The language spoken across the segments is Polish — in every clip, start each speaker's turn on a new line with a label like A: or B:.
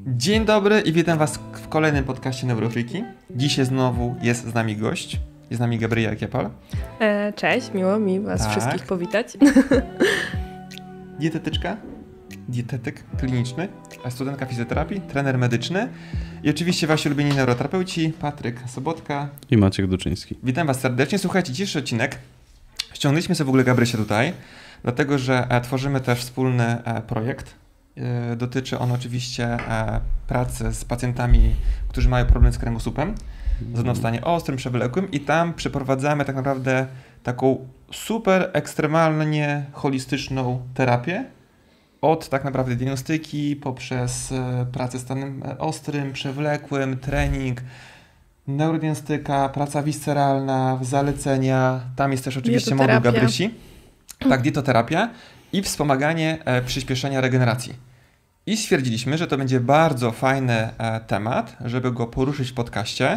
A: Dzień dobry i witam Was w kolejnym podcaście Neurofreaki. Dzisiaj znowu jest z nami gość. Jest z nami Gabriela Kiepal.
B: Cześć, miło mi Was wszystkich powitać.
A: Dietetyczka, dietetyk kliniczny, studentka fizjoterapii, trener medyczny i oczywiście Wasi ulubieni neuroterapeuci Patryk Sobotka
C: i Maciek Duczyński.
A: Witam Was serdecznie. Słuchajcie, dzisiejszy odcinek ściągnęliśmy sobie w ogóle Gabrysię tutaj, dlatego że tworzymy też wspólny projekt. Dotyczy on oczywiście pracy z pacjentami, którzy mają problem z kręgosłupem, zarówno w stanie ostrym, przewlekłym, i tam przeprowadzamy tak naprawdę taką super ekstremalnie holistyczną terapię od tak naprawdę diagnostyki poprzez pracę z stanem ostrym, przewlekłym, trening, neurodiagnostyka, praca visceralna, zalecenia, tam jest też oczywiście moduł Gabrysi, tak, dietoterapia i wspomaganie przyspieszenia regeneracji. I stwierdziliśmy, że to będzie bardzo fajny temat, żeby go poruszyć w podcaście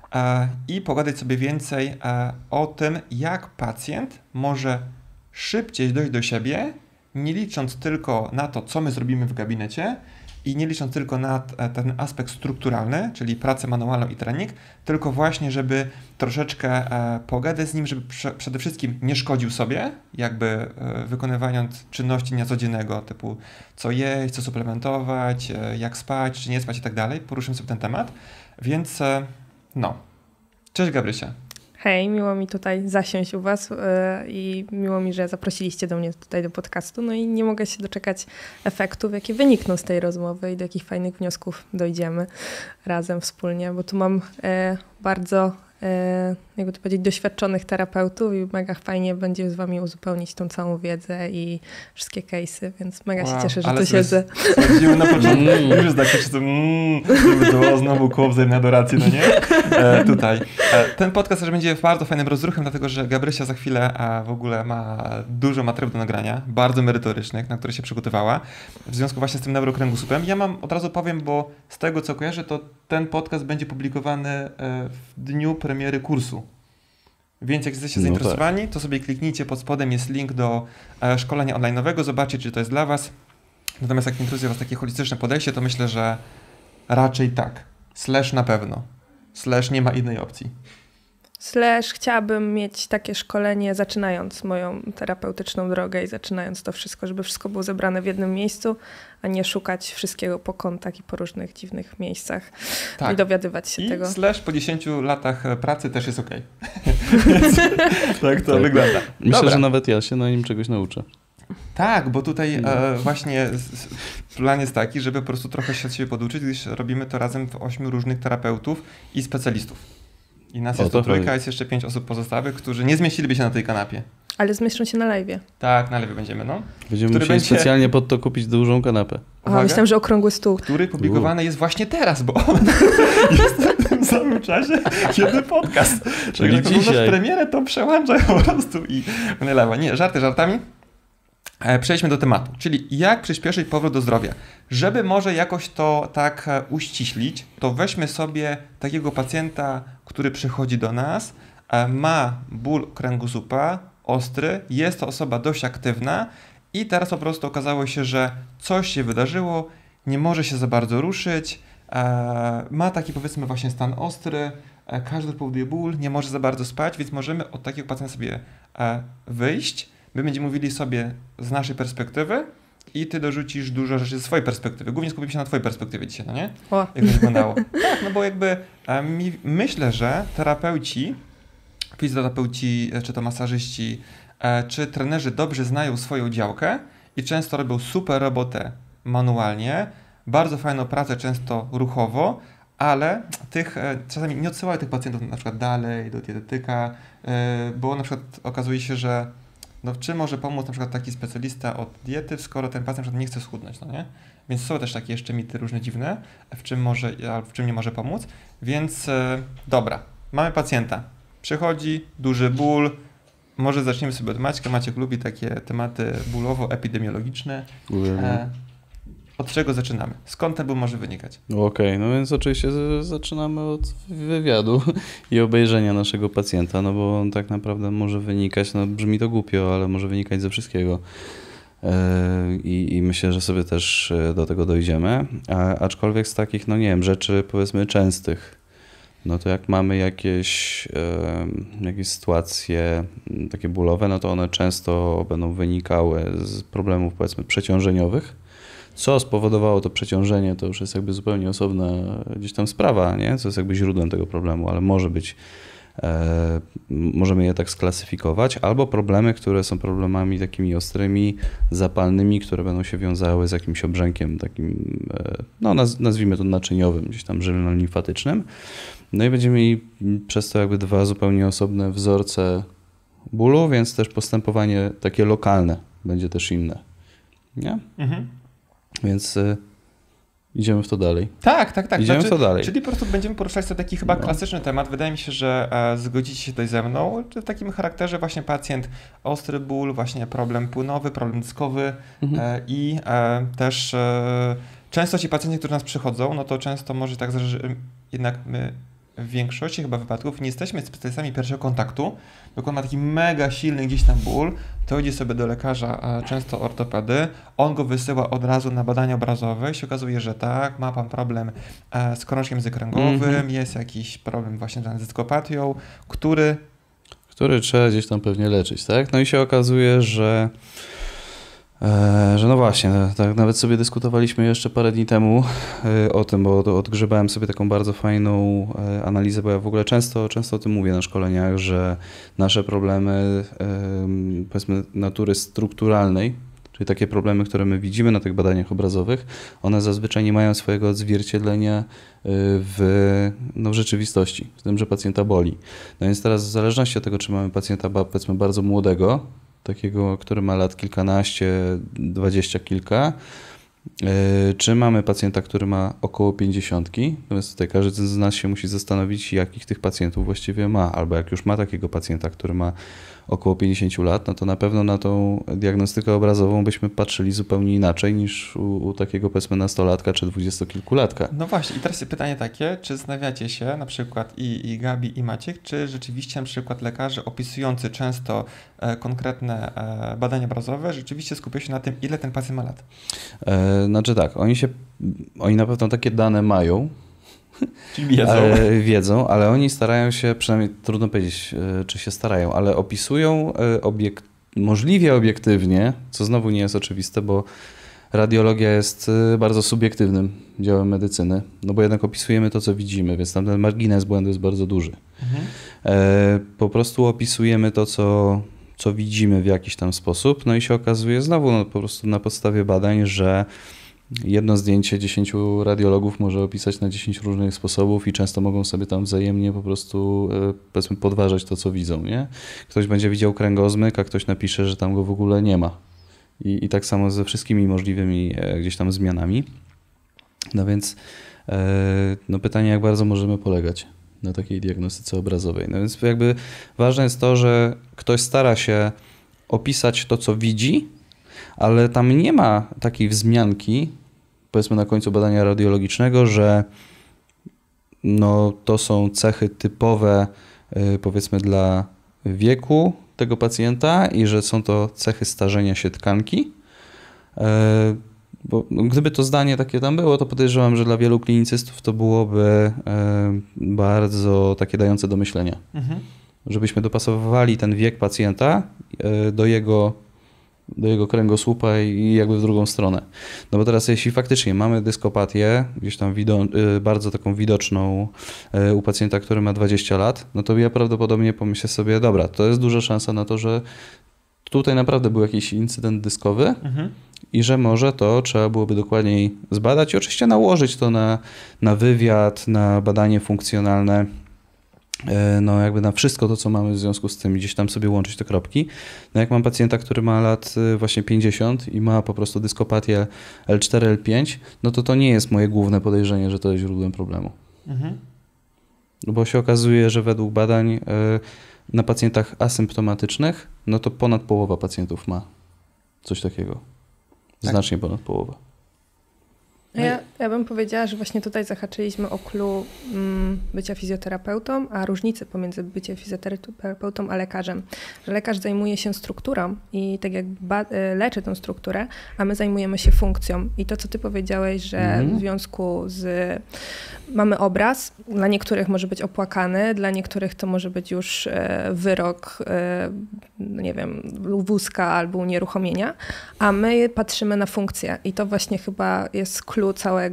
A: i pogadać sobie więcej o tym, jak pacjent może szybciej dojść do siebie, nie licząc tylko na to, co my zrobimy w gabinecie i nie licząc tylko na ten aspekt strukturalny, czyli pracę manualną i trening, tylko właśnie, żeby troszeczkę pogadać z nim, żeby przede wszystkim nie szkodził sobie, jakby wykonywając czynności dnia codziennego, typu co jeść, co suplementować, jak spać, czy nie spać i tak dalej. Poruszymy sobie ten temat, więc no. Cześć Gabrysia.
B: Hej, miło mi tutaj zasiąść u Was i miło mi, że zaprosiliście do mnie tutaj do podcastu. No i nie mogę się doczekać efektów, jakie wynikną z tej rozmowy i do jakich fajnych wniosków dojdziemy razem wspólnie, bo tu mam bardzo, jakby to powiedzieć, doświadczonych terapeutów i mega fajnie będzie z Wami uzupełnić tą całą wiedzę i wszystkie case'y, więc mega się cieszę, że tu siedzę.
A: Sądzimy na początku, już tak się żeby to było znowu koło wzajemnej adoracji, no nie? Tutaj. Ten podcast też będzie bardzo fajnym rozruchem, dlatego że Gabrysia za chwilę w ogóle ma dużo materiałów do nagrania, bardzo merytorycznych, na które się przygotowała, w związku właśnie z tym neurokręgosłupem. Ja od razu powiem, bo z tego co kojarzę, to ten podcast będzie publikowany w dniu premiery kursu. Więc jak jesteście zainteresowani, to sobie kliknijcie, pod spodem jest link do szkolenia online'owego, zobaczcie, czy to jest dla Was. Natomiast jak interesuje Was takie holistyczne podejście, to myślę, że raczej tak. / na pewno. / nie ma innej opcji.
B: / chciałabym mieć takie szkolenie, zaczynając moją terapeutyczną drogę i zaczynając to wszystko, żeby wszystko było zebrane w jednym miejscu, a nie szukać wszystkiego po kątach i po różnych dziwnych miejscach i dowiadywać się tego.
A: / po 10 latach pracy też jest okej. Tak to wygląda.
C: Myślę, że nawet ja się na nim czegoś nauczę.
A: Tak, bo tutaj właśnie plan jest taki, żeby po prostu trochę się od siebie poduczyć, gdyż robimy to razem w 8 różnych terapeutów i specjalistów. I nas jest to trójka, jest jeszcze 5 osób pozostałych, którzy nie zmieściliby się na tej kanapie.
B: Ale zmieszczą się na live'ie.
A: Tak, na live'ie będziemy, no.
C: Będziemy musieli specjalnie pod to kupić dużą kanapę.
B: Myślałem, że okrągły stół.
A: Który publikowany jest właśnie teraz, bo on jest w tym samym czasie, kiedy podcast.
C: Czyli
A: jak oglądasz premierę, to przełączaj po prostu i lewa. Nie, żarty żartami. Przejdźmy do tematu, czyli jak przyspieszyć powrót do zdrowia. Żeby może jakoś to tak uściślić, to weźmy sobie takiego pacjenta, który przychodzi do nas, ma ból kręgosłupa, ostry, jest to osoba dość aktywna i teraz po prostu okazało się, że coś się wydarzyło, nie może się za bardzo ruszyć, ma taki powiedzmy właśnie stan ostry, każdy powoduje ból, nie może za bardzo spać, więc możemy od takiego pacjenta sobie wyjść. My będziemy mówili sobie z naszej perspektywy i ty dorzucisz dużo rzeczy ze swojej perspektywy. Głównie skupimy się na twojej perspektywie dzisiaj, no nie? Jak to wyglądało. Tak, no bo jakby myślę, że terapeuci, fizjoterapeuci, czy to masażyści, czy trenerzy dobrze znają swoją działkę i często robią super robotę manualnie, bardzo fajną pracę, często ruchowo, ale czasami nie odsyłają tych pacjentów na przykład dalej do dietetyka, bo na przykład okazuje się, że czym może pomóc na przykład taki specjalista od diety, skoro ten pacjent nie chce schudnąć, no nie? Więc są też takie jeszcze mity różne dziwne, w czym nie może pomóc. Więc dobra, mamy pacjenta. Przychodzi, duży ból. Może zaczniemy sobie od Maćka. Maciek lubi takie tematy bólowo-epidemiologiczne. Od czego zaczynamy? Skąd ten ból może wynikać?
C: Okej, no więc oczywiście zaczynamy od wywiadu i obejrzenia naszego pacjenta, no bo on tak naprawdę może wynikać, no brzmi to głupio, ale może wynikać ze wszystkiego. I myślę, że sobie też do tego dojdziemy. Aczkolwiek z takich, no nie wiem, rzeczy powiedzmy częstych, no to jak mamy jakieś sytuacje takie bólowe, no to one często będą wynikały z problemów powiedzmy przeciążeniowych. Co spowodowało to przeciążenie, to już jest jakby zupełnie osobna gdzieś tam sprawa, nie? Co jest jakby źródłem tego problemu, ale może być, możemy je tak sklasyfikować, albo problemy, które są problemami takimi ostrymi, zapalnymi, które będą się wiązały z jakimś obrzękiem takim, no nazwijmy to naczyniowym, gdzieś tam żylno-limfatycznym. No i będziemy mieli przez to jakby dwa zupełnie osobne wzorce bólu, więc też postępowanie takie lokalne będzie też inne, nie? Więc idziemy w to dalej.
A: Tak.
C: Idziemy w to dalej.
A: Czyli po prostu będziemy poruszać sobie taki chyba klasyczny temat. Wydaje mi się, że zgodzicie się tutaj ze mną, że w takim charakterze właśnie pacjent ostry ból, właśnie problem płynowy, problem dyskowy i też często ci pacjenci, którzy do nas przychodzą, no to często może tak zdarzyć, że jednak my w większości chyba wypadków nie jesteśmy specjalistami pierwszego kontaktu, tylko on ma taki mega silny gdzieś tam ból, to idzie sobie do lekarza, często ortopedy, on go wysyła od razu na badania obrazowe i się okazuje, że tak, ma pan problem z krążkiem kręgowym, jest jakiś problem właśnie z dyskopatią, który
C: trzeba gdzieś tam pewnie leczyć, tak? No i się okazuje, że no właśnie, tak nawet sobie dyskutowaliśmy jeszcze parę dni temu o tym, bo odgrzebałem sobie taką bardzo fajną analizę, bo ja w ogóle często o tym mówię na szkoleniach, że nasze problemy powiedzmy natury strukturalnej, czyli takie problemy, które my widzimy na tych badaniach obrazowych, one zazwyczaj nie mają swojego odzwierciedlenia w rzeczywistości, w tym, że pacjenta boli. No więc teraz w zależności od tego, czy mamy pacjenta powiedzmy bardzo młodego, takiego, który ma lat kilkanaście, 20 kilka, czy mamy pacjenta, który ma około 50, natomiast tutaj każdy z nas się musi zastanowić, jakich tych pacjentów właściwie ma, albo jak już ma takiego pacjenta, który ma około 50 lat, no to na pewno na tą diagnostykę obrazową byśmy patrzyli zupełnie inaczej niż u takiego powiedzmy nastolatka czy 20-kilkulatka.
A: No właśnie i teraz pytanie takie, czy zastanawiacie się na przykład i Gabi i Maciek, czy rzeczywiście na przykład lekarze opisujący często konkretne badania obrazowe rzeczywiście skupiają się na tym, ile ten pacjent ma lat?
C: Znaczy tak, oni na pewno takie dane mają,
A: czyli wiedzą,
C: ale oni starają się, przynajmniej trudno powiedzieć, czy się starają, ale opisują możliwie obiektywnie, co znowu nie jest oczywiste, bo radiologia jest bardzo subiektywnym działem medycyny, no bo jednak opisujemy to, co widzimy, więc tam ten margines błędu jest bardzo duży. Po prostu opisujemy to, co widzimy w jakiś tam sposób, no i się okazuje znowu po prostu na podstawie badań, że jedno zdjęcie 10 radiologów może opisać na 10 różnych sposobów i często mogą sobie tam wzajemnie po prostu powiedzmy podważać to, co widzą, nie? Ktoś będzie widział kręgozmyk, a ktoś napisze, że tam go w ogóle nie ma. I tak samo ze wszystkimi możliwymi gdzieś tam zmianami. No więc pytanie, jak bardzo możemy polegać na takiej diagnostyce obrazowej. No więc jakby ważne jest to, że ktoś stara się opisać to, co widzi, ale tam nie ma takiej wzmianki, powiedzmy na końcu badania radiologicznego, że to są cechy typowe powiedzmy dla wieku tego pacjenta i że są to cechy starzenia się tkanki. Bo gdyby to zdanie takie tam było, to podejrzewam, że dla wielu klinicystów to byłoby bardzo takie dające do myślenia. Żebyśmy dopasowywali ten wiek pacjenta do jego kręgosłupa i jakby w drugą stronę. No bo teraz jeśli faktycznie mamy dyskopatię, gdzieś tam bardzo taką widoczną u pacjenta, który ma 20 lat, no to ja prawdopodobnie pomyślę sobie, dobra, to jest duża szansa na to, że tutaj naprawdę był jakiś incydent dyskowy i że może to trzeba byłoby dokładniej zbadać i oczywiście nałożyć to na wywiad, na badanie funkcjonalne, jakby na wszystko to, co mamy w związku z tym, gdzieś tam sobie łączyć te kropki. No jak mam pacjenta, który ma lat właśnie 50 i ma po prostu dyskopatię L4, L5, no to nie jest moje główne podejrzenie, że to jest źródłem problemu. Bo się okazuje, że według badań na pacjentach asymptomatycznych, no to ponad połowa pacjentów ma coś takiego. Znacznie ponad połowa.
B: Ja bym powiedziała, że właśnie tutaj zahaczyliśmy o clue bycia fizjoterapeutą, a różnicy pomiędzy byciem fizjoterapeutą a lekarzem. Że lekarz zajmuje się strukturą i tak jak leczy tę strukturę, a my zajmujemy się funkcją. I to, co ty powiedziałeś, że w związku z... Mamy obraz, dla niektórych może być opłakany, dla niektórych to może być już wyrok, nie wiem, wózka albo unieruchomienia, a my patrzymy na funkcję i to właśnie chyba jest clue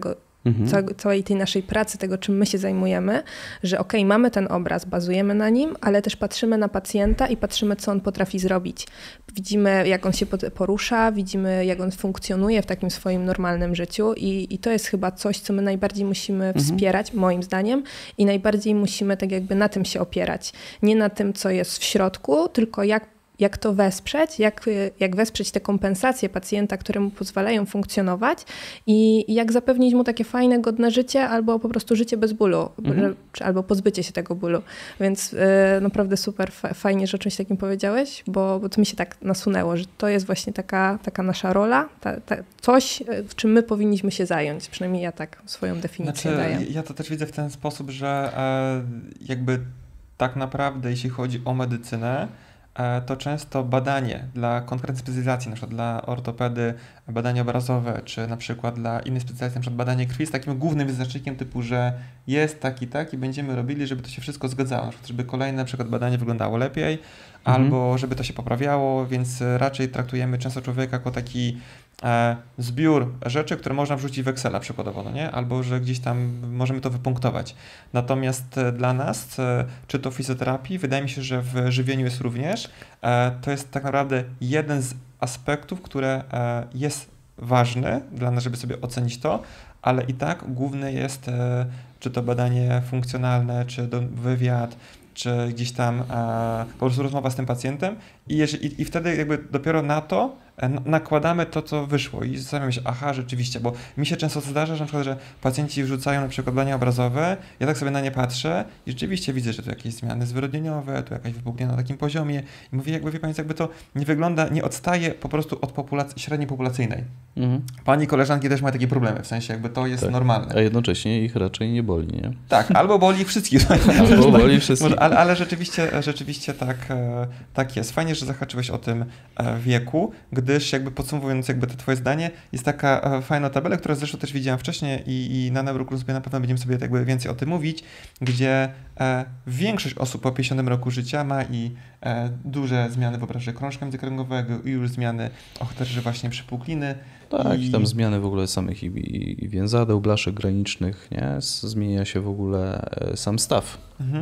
B: całej tej naszej pracy, tego czym my się zajmujemy, że mamy ten obraz, bazujemy na nim, ale też patrzymy na pacjenta i patrzymy, co on potrafi zrobić. Widzimy, jak on się porusza, widzimy, jak on funkcjonuje w takim swoim normalnym życiu i to jest chyba coś, co my najbardziej musimy wspierać, moim zdaniem, i najbardziej musimy tak jakby na tym się opierać. Nie na tym, co jest w środku, tylko jak to wesprzeć, jak wesprzeć te kompensacje pacjenta, które mu pozwalają funkcjonować i jak zapewnić mu takie fajne, godne życie albo po prostu życie bez bólu, albo pozbycie się tego bólu. Więc naprawdę super fajnie, że o czymś takim powiedziałeś, bo to mi się tak nasunęło, że to jest właśnie taka nasza rola, coś, w czym my powinniśmy się zająć. Przynajmniej ja tak swoją definicję daję.
A: Ja to też widzę w ten sposób, że jakby tak naprawdę, jeśli chodzi o medycynę, to często badanie dla konkretnej specjalizacji, na przykład dla ortopedy badanie obrazowe, czy na przykład dla innych specjalizacji, na przykład badanie krwi, jest takim głównym wyznacznikiem typu, że jest tak i będziemy robili, żeby to się wszystko zgadzało, na przykład, żeby kolejne na przykład badanie wyglądało lepiej, albo żeby to się poprawiało, więc raczej traktujemy często człowieka jako taki zbiór rzeczy, które można wrzucić w Excela przykładowo, no nie? Albo że gdzieś tam możemy to wypunktować. Natomiast dla nas, czy to w fizjoterapii, wydaje mi się, że w żywieniu jest również, to jest tak naprawdę jeden z aspektów, które jest ważny dla nas, żeby sobie ocenić to, ale i tak główny jest czy to badanie funkcjonalne, czy wywiad, czy gdzieś tam po prostu rozmowa z tym pacjentem i wtedy jakby dopiero na to nakładamy to, co wyszło i zastanawiam się, rzeczywiście, bo mi się często zdarza, że na przykład, że pacjenci wrzucają na przykład badania obrazowe, ja tak sobie na nie patrzę i rzeczywiście widzę, że tu jakieś zmiany zwyrodnieniowe, tu jakaś wypuknienie na takim poziomie i mówię, wie pani, jakby to nie wygląda, nie odstaje po prostu od średniej populacyjnej. Pani koleżanki też mają takie problemy, w sensie jakby to jest normalne.
C: A jednocześnie ich raczej nie boli, nie?
A: Tak, albo boli ich wszystkich.
C: Albo boli wszystkich.
A: Ale rzeczywiście tak jest. Fajnie, że zahaczyłeś o tym wieku, gdyż jakby podsumowując jakby to twoje zdanie, jest taka fajna tabela, którą zresztą też widziałem wcześniej i na Neuroclubie na pewno będziemy sobie jakby więcej o tym mówić, gdzie większość osób po 50 roku życia ma i duże zmiany w obszarze krążka międzykręgowego i już zmiany o charakterze właśnie przypukliny.
C: Tak, i tam zmiany w ogóle samych i więzadeł, blaszek granicznych, nie? Zmienia się w ogóle sam staw,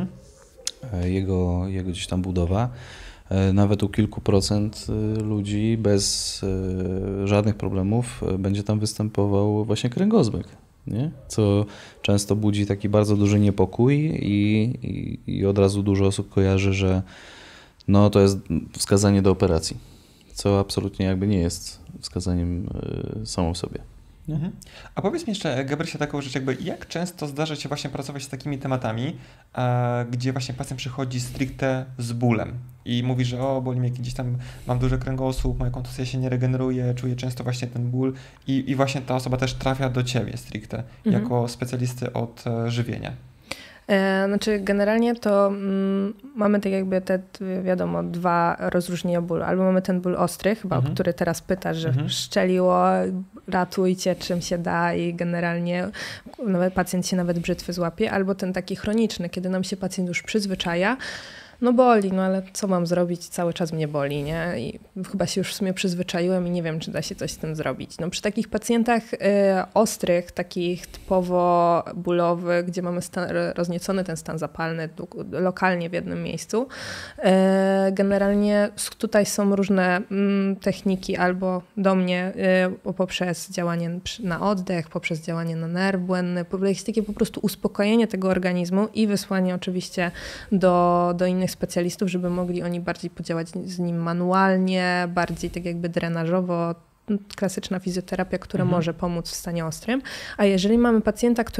C: jego gdzieś tam budowa. Nawet u kilku procent ludzi bez żadnych problemów będzie tam występował właśnie kręgozbyk, nie? Co często budzi taki bardzo duży niepokój i od razu dużo osób kojarzy, że no to jest wskazanie do operacji, co absolutnie jakby nie jest wskazaniem samą w sobie.
A: A powiedz mi jeszcze, Gabrysia, taką rzecz, jakby jak często zdarza się właśnie pracować z takimi tematami, gdzie właśnie pacjent przychodzi stricte z bólem i mówi, że boli mnie gdzieś tam, mam duży kręgosłup, moja kontuzja się nie regeneruje, czuję często właśnie ten ból i właśnie ta osoba też trafia do ciebie stricte jako specjalisty od żywienia.
B: Znaczy generalnie to mamy tak jakby te, wiadomo, dwa rozróżnienia bólu. Albo mamy ten ból ostry, chyba, o który teraz pytasz, że szczeliło, ratujcie czym się da i generalnie nawet pacjent się nawet brzytwy złapie. Albo ten taki chroniczny, kiedy nam się pacjent już przyzwyczaja, no boli, no ale co mam zrobić? Cały czas mnie boli, nie? I chyba się już w sumie przyzwyczaiłem i nie wiem, czy da się coś z tym zrobić. No przy takich pacjentach ostrych, takich typowo bólowych, gdzie mamy rozniecony ten stan zapalny lokalnie w jednym miejscu, generalnie tutaj są różne techniki albo do mnie poprzez działanie na oddech, poprzez działanie na nerw błędny, jest takie po prostu uspokojenie tego organizmu i wysłanie oczywiście do innych specjalistów, żeby mogli oni bardziej podziałać z nim manualnie, bardziej tak jakby drenażowo, klasyczna fizjoterapia, która może pomóc w stanie ostrym. A jeżeli mamy pacjenta, który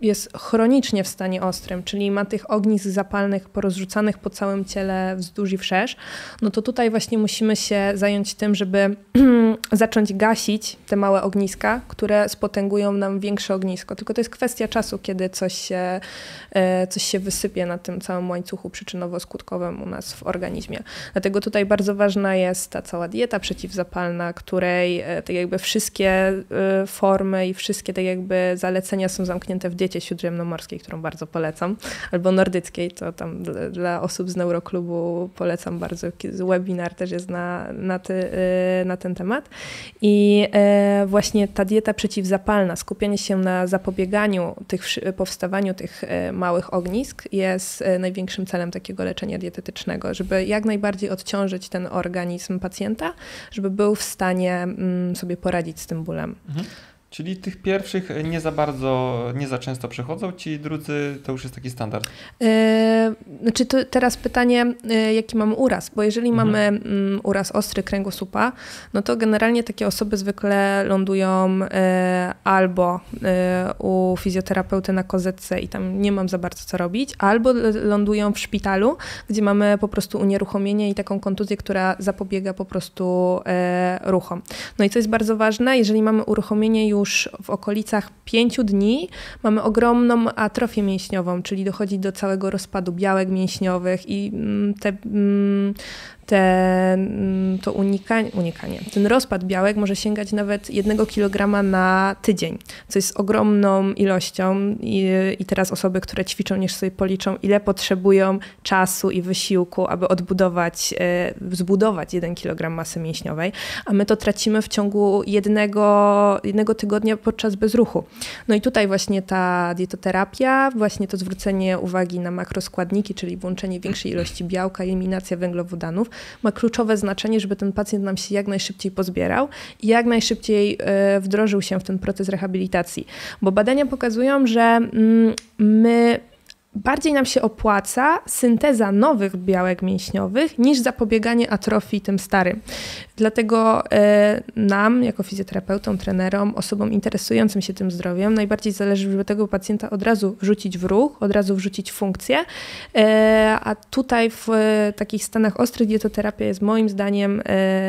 B: jest chronicznie w stanie ostrym, czyli ma tych ognisk zapalnych porozrzucanych po całym ciele wzdłuż i wszerz, no to tutaj właśnie musimy się zająć tym, żeby zacząć gasić te małe ogniska, które spotęgują nam większe ognisko. Tylko to jest kwestia czasu, kiedy coś się wysypie na tym całym łańcuchu przyczynowo-skutkowym u nas w organizmie. Dlatego tutaj bardzo ważna jest ta cała dieta przeciwzapalna, której tak jakby wszystkie formy i wszystkie tak jakby zalecenia są zamknięte w diecie śródziemnomorskiej, którą bardzo polecam, albo nordyckiej, to tam dla osób z Neuroklubu polecam bardzo. Webinar też jest na ten temat. I właśnie ta dieta przeciwzapalna, skupienie się na zapobieganiu powstawaniu tych małych ognisk jest największym celem takiego leczenia dietetycznego, żeby jak najbardziej odciążyć ten organizm pacjenta, żeby był w stanie sobie poradzić z tym bólem.
A: Mhm. Czyli tych pierwszych nie za często przechodzą, ci drudzy to już jest taki standard?
B: Znaczy to teraz pytanie, jaki mamy uraz, bo jeżeli mamy uraz ostry kręgosłupa, no to generalnie takie osoby zwykle lądują albo u fizjoterapeuty na kozetce i tam nie mam za bardzo co robić, albo lądują w szpitalu, gdzie mamy po prostu unieruchomienie i taką kontuzję, która zapobiega po prostu ruchom. No i co jest bardzo ważne, jeżeli mamy uruchomienie już w okolicach 5 dni, mamy ogromną atrofię mięśniową, czyli dochodzi do całego rozpadu białek mięśniowych i to unikanie. Ten rozpad białek może sięgać nawet 1 kg na tydzień, co jest ogromną ilością i teraz osoby, które ćwiczą, niech sobie policzą, ile potrzebują czasu i wysiłku, aby zbudować 1 kg masy mięśniowej, a my to tracimy w ciągu jednego tygodnia podczas bezruchu. No i tutaj właśnie ta dietoterapia, właśnie to zwrócenie uwagi na makroskładniki, czyli włączenie większej ilości białka, eliminacja węglowodanów, ma kluczowe znaczenie, żeby ten pacjent nam się jak najszybciej pozbierał i jak najszybciej wdrożył się w ten proces rehabilitacji. Bo badania pokazują, że bardziej nam się opłaca synteza nowych białek mięśniowych niż zapobieganie atrofii tym starym. Dlatego nam, jako fizjoterapeutom, trenerom, osobom interesującym się tym zdrowiem, najbardziej zależy, żeby tego pacjenta od razu wrzucić w ruch, od razu wrzucić w funkcję. A tutaj w takich stanach ostrych dietoterapia jest moim zdaniem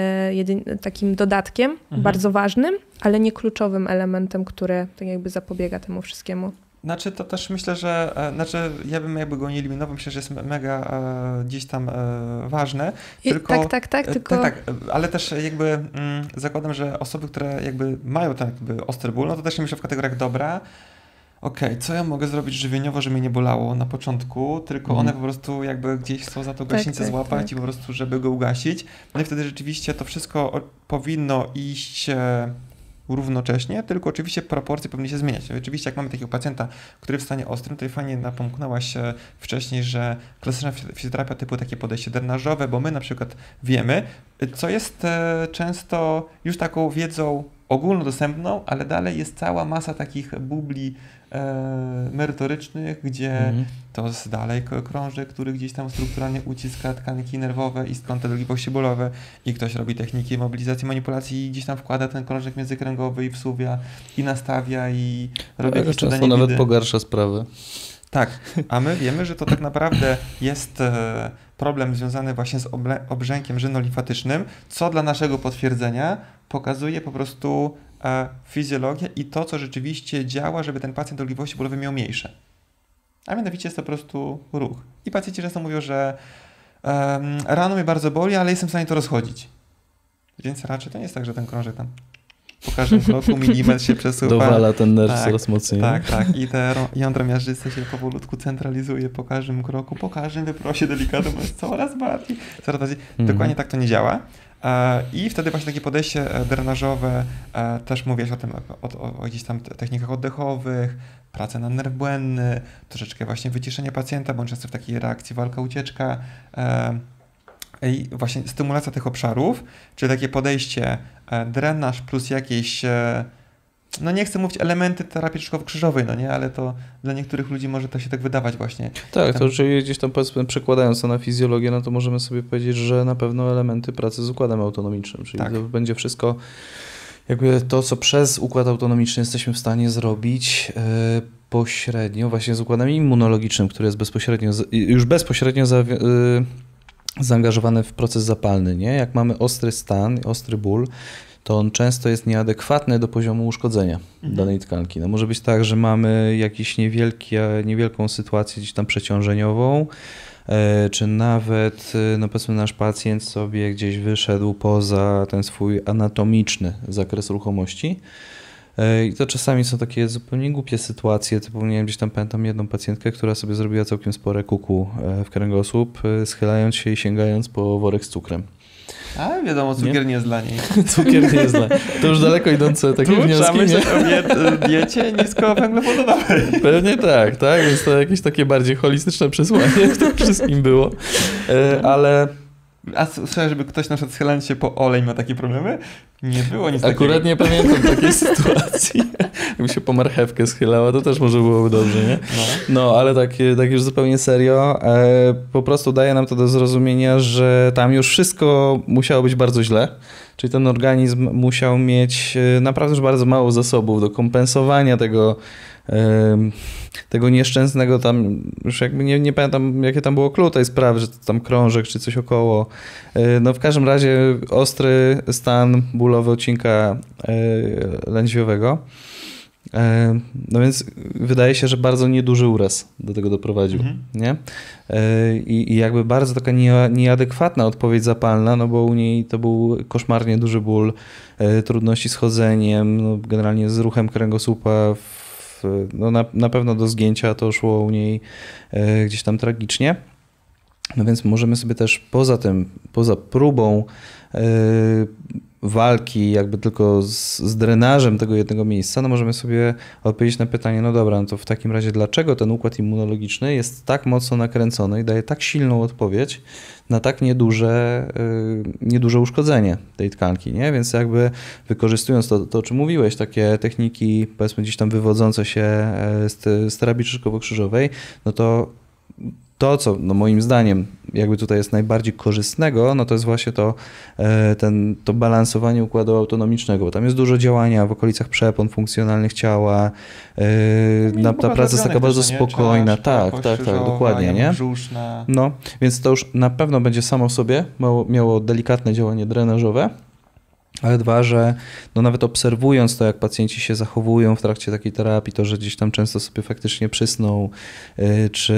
B: takim dodatkiem, bardzo ważnym, ale nie kluczowym elementem, który tak jakby zapobiega temu wszystkiemu.
A: Znaczy to też myślę, że ja bym jakby go nie eliminował, myślę, że jest mega gdzieś tam ważne. Tylko, tak, ale też jakby zakładam, że osoby, które jakby mają ten jakby ostry ból, no to też nie myślę w kategoriach dobra. Okej, co ja mogę zrobić żywieniowo, żeby mnie nie bolało na początku, tylko one po prostu jakby gdzieś chcą za tą gaśnicę złapać i po prostu, żeby go ugasić. No i wtedy rzeczywiście to wszystko powinno iść równocześnie, tylko oczywiście proporcje powinny się zmieniać. Oczywiście jak mamy takiego pacjenta, który w stanie ostrym, to fajnie napomknęłaś wcześniej, że klasyczna fizjoterapia typu takie podejście drenażowe, bo my na przykład wiemy, co jest często już taką wiedzą ogólnodostępną, ale dalej jest cała masa takich bubli merytorycznych, gdzie to jest dalej krążek, który gdzieś tam strukturalnie uciska tkanki nerwowe i stąd te dolegliwości bólowe i ktoś robi techniki mobilizacji, manipulacji i gdzieś tam wkłada ten krążek międzykręgowy i wsuwia i nastawia i robi jakieś
C: często nawet pogarsza sprawę.
A: Tak, a my wiemy, że to tak naprawdę jest problem związany właśnie z obrzękiem żynolimfatycznym, co dla naszego potwierdzenia pokazuje po prostu fizjologię i to, co rzeczywiście działa, żeby ten pacjent dolegliwości bólowe miał mniejsze. A mianowicie jest to po prostu ruch. I pacjenci często mówią, że rano mnie bardzo boli, ale jestem w stanie to rozchodzić. Więc raczej to nie jest tak, że ten krążek tam po każdym kroku milimetr się przesuwa.
C: Dowala ten nerw coraz mocniej.
A: Tak. I te jądro miażdżyce się powolutku centralizuje po każdym kroku, po każdym wyprosie delikatnym jest coraz bardziej. Dokładnie tak to nie działa. I wtedy właśnie takie podejście drenażowe, też mówiłeś o tym, o gdzieś tam technikach oddechowych, praca na nerw błędny, troszeczkę właśnie wyciszenie pacjenta, bo on często w takiej reakcji walka-ucieczka i właśnie stymulacja tych obszarów, czyli takie podejście drenaż plus jakieś, no nie chcę mówić elementy terapii członkowo-krzyżowej, no nie, ale to dla niektórych ludzi może to się tak wydawać właśnie.
C: Tak, to czyli gdzieś tam powiedzmy przekładając to na fizjologię, no to możemy sobie powiedzieć, że na pewno elementy pracy z układem autonomicznym, czyli to będzie wszystko jakby to, co przez układ autonomiczny jesteśmy w stanie zrobić pośrednio właśnie z układem immunologicznym, który jest już bezpośrednio zaangażowany w proces zapalny, nie? Jak mamy ostry stan, ostry ból, to on często jest nieadekwatny do poziomu uszkodzenia danej tkanki. No może być tak, że mamy jakąś niewielką sytuację gdzieś tam przeciążeniową, czy nawet, no powiedzmy, nasz pacjent sobie gdzieś wyszedł poza ten swój anatomiczny zakres ruchomości. I to czasami są takie zupełnie głupie sytuacje, typu, nie wiem, gdzieś tam pamiętam jedną pacjentkę, która sobie zrobiła całkiem spore kuku w kręgosłup, schylając się i sięgając po worek z cukrem.
A: A wiadomo, cukier nie jest dla niej.
C: Cukier nie jest dla niej. To już daleko idące takie wnioski, nie?
A: Trzeba myśleć o diecie niskowęglowodanowej.
C: Pewnie tak, więc to jakieś takie bardziej holistyczne przesłanie w tym wszystkim było, ale...
A: A słyszałeś, żeby ktoś na przykład schylając się po olej ma takie problemy? Nie było nic takiego.
C: Akurat nie pamiętam takiej sytuacji. Jakby się po marchewkę schylała, to też może byłoby dobrze, nie? No, ale tak już zupełnie serio. Po prostu daje nam to do zrozumienia, że tam już wszystko musiało być bardzo źle. Czyli ten organizm musiał mieć naprawdę już bardzo mało zasobów do kompensowania tego nieszczęsnego tam, już jakby nie pamiętam jakie tam było clue tej sprawy, że tam krążek czy coś około. No w każdym razie ostry stan bólowy odcinka lędźwiowego. No więc wydaje się, że bardzo nieduży uraz do tego doprowadził, nie? I jakby bardzo taka nieadekwatna odpowiedź zapalna, no bo u niej to był koszmarnie duży ból, trudności z chodzeniem, no generalnie z ruchem kręgosłupa, no na pewno do zgięcia to szło u niej gdzieś tam tragicznie. No więc możemy sobie też poza próbą walki jakby tylko z drenażem tego jednego miejsca, no możemy sobie odpowiedzieć na pytanie, no dobra, no to w takim razie dlaczego ten układ immunologiczny jest tak mocno nakręcony i daje tak silną odpowiedź na tak nieduże uszkodzenie tej tkanki, nie? Więc jakby wykorzystując to, o czym mówiłeś, takie techniki, powiedzmy gdzieś tam wywodzące się z terapii krzyżowo-krzyżowej, no to, co no moim zdaniem jakby tutaj jest najbardziej korzystnego, no to jest właśnie to balansowanie układu autonomicznego, bo tam jest dużo działania w okolicach przepon funkcjonalnych ciała, ta praca jest taka bardzo spokojna, tak, dokładnie, nie?
A: Brzuszna.
C: No, więc to już na pewno będzie samo w sobie miało delikatne działanie drenażowe, ale dwa, że no nawet obserwując to, jak pacjenci się zachowują w trakcie takiej terapii, to, że gdzieś tam często sobie faktycznie przysną, czy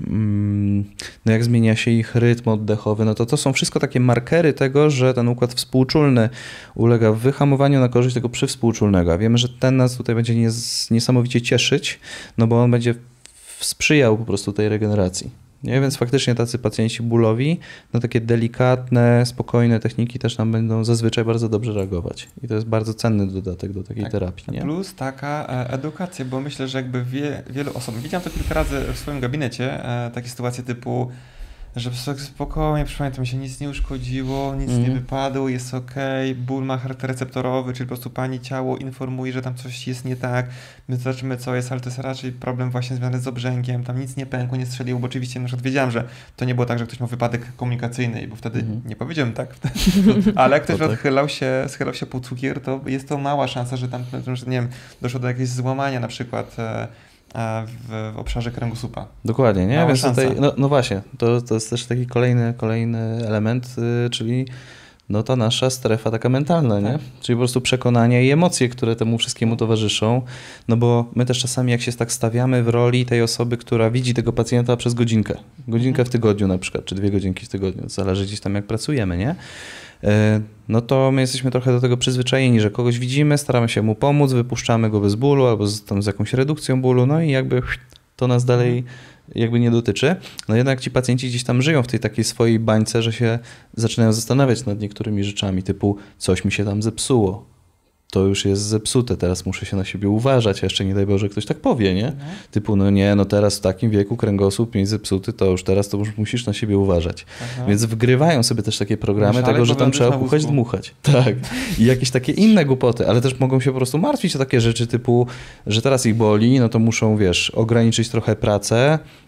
C: no jak zmienia się ich rytm oddechowy, no to są wszystko takie markery tego, że ten układ współczulny ulega wyhamowaniu na korzyść tego przywspółczulnego. A wiemy, że ten nas tutaj będzie niesamowicie cieszyć, no bo on będzie sprzyjał po prostu tej regeneracji. Nie? Więc faktycznie tacy pacjenci bólowi, no takie delikatne, spokojne techniki też nam będą zazwyczaj bardzo dobrze reagować. I to jest bardzo cenny dodatek do takiej terapii. Nie?
A: Plus taka edukacja, bo myślę, że jakby wielu osób, widziałem to kilka razy w swoim gabinecie, takie sytuacje typu, że spokojnie, proszę Państwa, mi się nic nie uszkodziło, nic nie wypadło, jest okej, ból ma charakter receptorowy, czyli po prostu Pani ciało informuje, że tam coś jest nie tak, my zobaczymy co jest, ale to jest raczej problem właśnie związany z obrzękiem, tam nic nie pękło, nie strzeliło, bo oczywiście na przykład wiedziałem, że to nie było tak, że ktoś ma wypadek komunikacyjny, bo wtedy nie powiedziałem tak, ale jak ktoś schylał się po cukier, to jest to mała szansa, że tam, że nie wiem, doszło do jakiegoś złamania na przykład w obszarze kręgosłupa.
C: Dokładnie, nie? Więc tutaj, no właśnie, to jest też taki kolejny element, czyli no ta nasza strefa taka mentalna, nie? Czyli po prostu przekonania i emocje, które temu wszystkiemu towarzyszą, no bo my też czasami jak się tak stawiamy w roli tej osoby, która widzi tego pacjenta przez godzinkę w tygodniu na przykład, czy 2 godzinki w tygodniu, zależy gdzieś tam jak pracujemy, nie? No to my jesteśmy trochę do tego przyzwyczajeni, że kogoś widzimy, staramy się mu pomóc, wypuszczamy go bez bólu albo z jakąś redukcją bólu, no i jakby to nas dalej jakby nie dotyczy. No jednak ci pacjenci gdzieś tam żyją w tej takiej swojej bańce, że się zaczynają zastanawiać nad niektórymi rzeczami, typu coś mi się tam zepsuło. To już jest zepsute, teraz muszę się na siebie uważać, a jeszcze nie daj Boże ktoś tak powie, nie? Typu, no teraz w takim wieku kręgosłup mieć zepsuty, to już teraz to już musisz na siebie uważać. Więc wgrywają sobie też takie programy tego, że tam trzeba puchać, dmuchać. Tak. I jakieś takie inne głupoty, ale też mogą się po prostu martwić o takie rzeczy typu, że teraz ich boli, no to muszą, ograniczyć trochę pracę,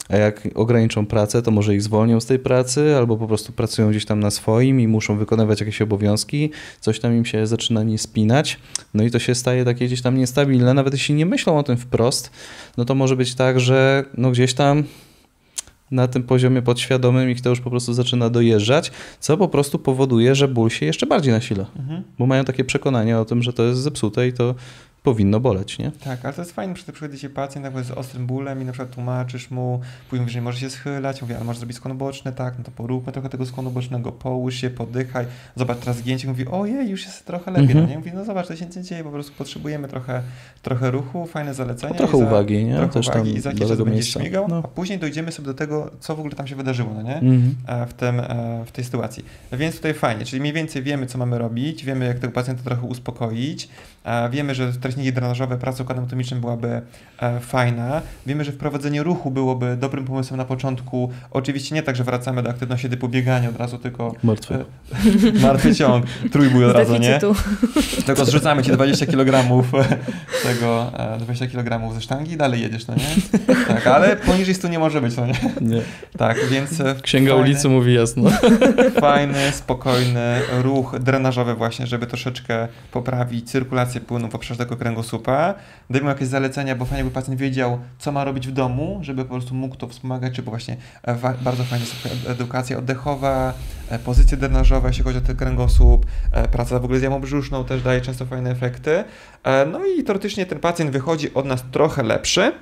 C: a jak ograniczą pracę, to może ich zwolnią z tej pracy, albo po prostu pracują gdzieś tam na swoim i muszą wykonywać jakieś obowiązki, coś tam im się zaczyna nie spinać, no i to się staje takie gdzieś tam niestabilne, nawet jeśli nie myślą o tym wprost, no to może być tak, że no gdzieś tam na tym poziomie podświadomym ich to już po prostu zaczyna dojeżdżać, co po prostu powoduje, że ból się jeszcze bardziej nasila, bo mają takie przekonanie o tym, że to jest zepsute i to powinno boleć, nie?
A: Tak, ale to jest fajne, że przychodzi ci pacjent z ostrym bólem i na przykład tłumaczysz mu, później mówisz, że nie może się schylać, mówię, ale możesz zrobić skłon boczny, tak, no to poróbmy trochę tego skłonu bocznego, połóż się, podychaj, zobacz teraz zdjęcie, mówi, ojej, już jest trochę lepiej, no nie? Mówi, no zobacz, to się nie dzieje, po prostu potrzebujemy trochę ruchu, fajne zalecenia.
C: Trochę uwagi, nie?
A: Trochę
C: też
A: uwagi
C: tam
A: i za jakiś czas będzie śmigał, a później dojdziemy sobie do tego, co w ogóle tam się wydarzyło, no nie? W tej sytuacji. Więc tutaj fajnie, czyli mniej więcej wiemy, co mamy robić, wiemy, jak tego pacjenta trochę uspokoić, wiemy, że techniki drenażowe, praca układem anatomicznym byłaby fajna. Wiemy, że wprowadzenie ruchu byłoby dobrym pomysłem na początku. Oczywiście nie tak, że wracamy do aktywności typu biegania od razu, tylko martwy ciąg, trójbój od razu, nie? Tylko zrzucamy ci 20 kg tego 20 kg ze sztangi i dalej jedziesz, no nie? Tak, ale poniżej 100 nie może być, no nie?
C: Nie.
A: Tak, więc
C: Księga ulicy mówi jasno.
A: Fajny, spokojny ruch drenażowy właśnie, żeby troszeczkę poprawić cyrkulację płynu w obszarze tego kręgosłupa. Dajmy jakieś zalecenia, bo fajnie by pacjent wiedział, co ma robić w domu, żeby po prostu mógł to wspomagać, czy właśnie bardzo fajnie jest edukacja oddechowa, pozycje drenażowe, jeśli chodzi o ten kręgosłup, praca w ogóle z jamą brzuszną też daje często fajne efekty. No i teoretycznie ten pacjent wychodzi od nas trochę lepszy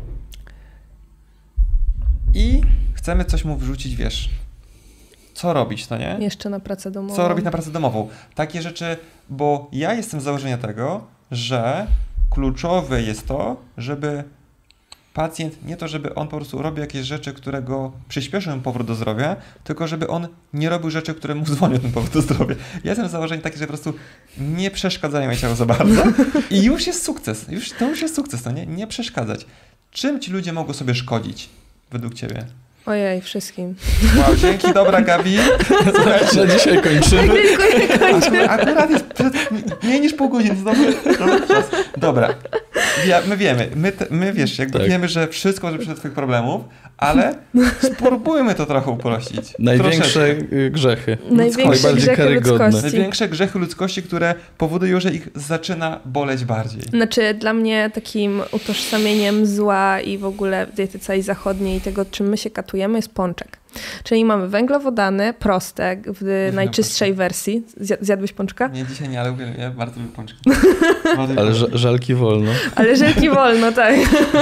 A: i chcemy coś mu wrzucić, wiesz, co robić, no nie?
B: Jeszcze na pracę domową.
A: Co robić na pracę domową? Takie rzeczy, bo ja jestem z założenia tego, że kluczowe jest to, żeby pacjent, nie to, żeby on po prostu robił jakieś rzeczy, które go przyspieszą mu powrót do zdrowia, tylko żeby on nie robił rzeczy, które mu zwolnią ten powrót do zdrowia. Ja jestem z założenia takie, że po prostu nie przeszkadzają ciału za bardzo i już jest sukces. To już jest sukces, no nie? Nie przeszkadzać. Czym ci ludzie mogą sobie szkodzić według ciebie?
B: Ojej, wszystkim.
A: Wow, dzięki, dobra Gabi.
C: Słuchajcie, na dzisiaj kończymy.
A: Akurat jest mniej niż pół godziny, to dobry czas. Dobra, my wiemy, my wiesz, jakby wiemy, że wszystko może przyjść do twoich problemów, ale spróbujmy to trochę uprościć.
C: Największe grzechy.
B: Największe grzechy ludzkości.
A: Największe grzechy ludzkości, które powodują, że ich zaczyna boleć bardziej.
B: Znaczy dla mnie takim utożsamieniem zła i w ogóle diety całej zachodniej i tego, czym my się katujemy, jest pączek. Czyli mamy węglowodany, proste, w najczystszej wersji. Zjadłeś pączka?
A: Nie, dzisiaj nie, ale ja bardzo lubię pączki.
C: Ale żelki wolno.
B: Ale żelki wolno, tak.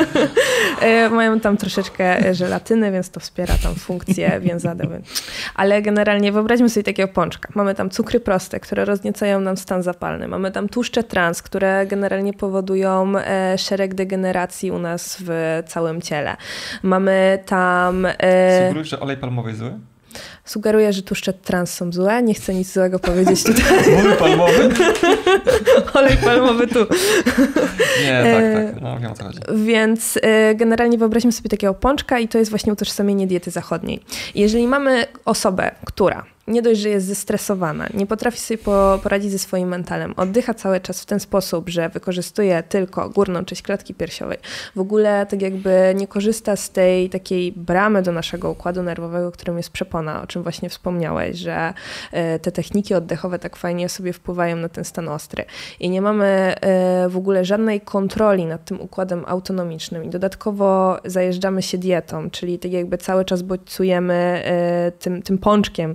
B: Mają tam troszeczkę żelatyny, więc to wspiera tam funkcję więzadeły. Ale generalnie wyobraźmy sobie takiego pączka. Mamy tam cukry proste, które rozniecają nam stan zapalny. Mamy tam tłuszcze trans, które generalnie powodują szereg degeneracji u nas w całym ciele. Mamy tam...
A: Sugerujesz, że olej palmowy jest zły?
B: Sugeruję, że tłuszcze trans są złe. Nie chcę nic złego powiedzieć tutaj.
A: Olej palmowy?
B: Olej palmowy tu.
A: Nie, tak. No wiem, o co chodzi.
B: Więc generalnie wyobraźmy sobie takiego pączka i to jest właśnie utożsamienie diety zachodniej. Jeżeli mamy osobę, która nie dość, że jest zestresowana, nie potrafi sobie poradzić ze swoim mentalem, oddycha cały czas w ten sposób, że wykorzystuje tylko górną część klatki piersiowej, w ogóle tak jakby nie korzysta z tej takiej bramy do naszego układu nerwowego, którym jest przepona, o czym właśnie wspomniałeś, że te techniki oddechowe tak fajnie sobie wpływają na ten stan ostry. I nie mamy w ogóle żadnej kontroli nad tym układem autonomicznym i dodatkowo zajeżdżamy się dietą, czyli tak jakby cały czas bodźcujemy tym pączkiem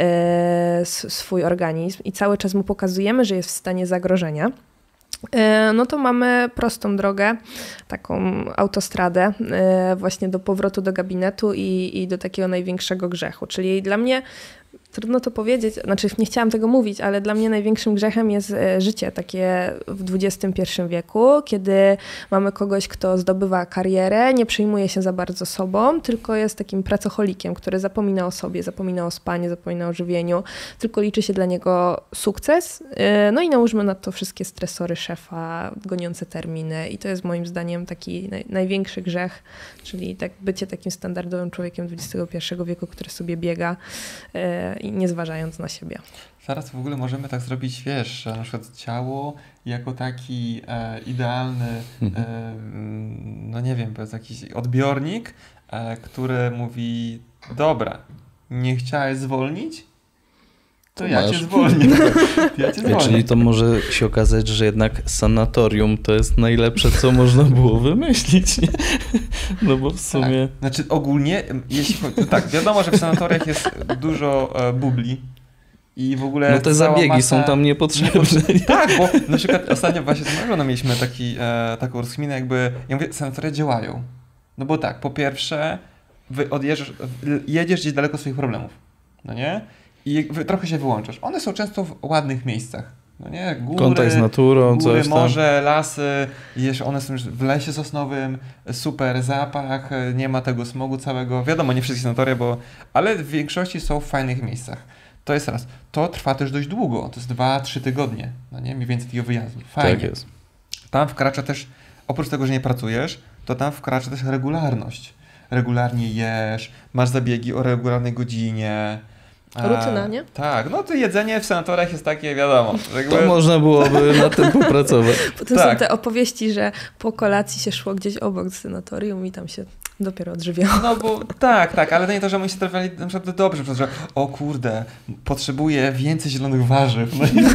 B: swój organizm i cały czas mu pokazujemy, że jest w stanie zagrożenia, no to mamy prostą drogę, taką autostradę właśnie do powrotu do gabinetu i do takiego największego grzechu. Czyli dla mnie trudno to powiedzieć, znaczy nie chciałam tego mówić, ale dla mnie największym grzechem jest życie takie w XXI wieku, kiedy mamy kogoś, kto zdobywa karierę, nie przejmuje się za bardzo sobą, tylko jest takim pracocholikiem, który zapomina o sobie, zapomina o spaniu, zapomina o żywieniu, tylko liczy się dla niego sukces. No i nałóżmy na to wszystkie stresory szefa, goniące terminy i to jest moim zdaniem taki największy grzech, czyli tak bycie takim standardowym człowiekiem XXI wieku, który sobie biega i nie zważając na siebie.
A: Zaraz w ogóle możemy tak zrobić, wiesz, że na przykład ciało jako taki idealny, no nie wiem, powiedz jakiś odbiornik, który mówi, dobra, nie chciałeś zwolnić? To ja cię zwolnię. Ja cię zwolnię.
C: Czyli to może się okazać, że jednak sanatorium to jest najlepsze, co można było wymyślić. Nie? No bo w sumie...
A: Tak. Znaczy ogólnie, jeśli chodzi, tak, wiadomo, że w sanatoriach jest dużo bubli i w ogóle...
C: No te zabiegi są tam niepotrzebne.
A: Tak, bo na przykład ostatnio właśnie z moją mieliśmy taką rozkminę jakby, ja mówię, sanatoria działają. No bo tak, po pierwsze, jedziesz gdzieś daleko swoich problemów, no nie? I trochę się wyłączasz. One są często w ładnych miejscach. No nie? Góry,
C: kontakt z naturą,
A: góry,
C: coś tam.
A: morze, lasy. One są już w lesie sosnowym, super zapach, nie ma tego smogu całego. Wiadomo, nie wszystkie sanatoria, ale w większości są w fajnych miejscach. To jest raz. To trwa też dość długo. To jest 2-3 tygodnie. No nie? Mniej więcej takiego wyjazdu. Fajnie.
C: Tak jest.
A: Tam wkracza też, oprócz tego, że nie pracujesz, to tam wkracza też regularność. Regularnie jesz, masz zabiegi o regularnej godzinie.
B: Rutyna, nie?
A: Tak, no to jedzenie w sanatoriach jest takie, wiadomo. Jakby...
C: To można byłoby nad tym popracować.
B: Potem są te opowieści, że po kolacji się szło gdzieś obok sanatorium i tam się dopiero odżywiało.
A: No bo tak, ale to nie to, że my się trafiali na przykład dobrze, przez że o kurde, potrzebuję więcej zielonych warzyw. No i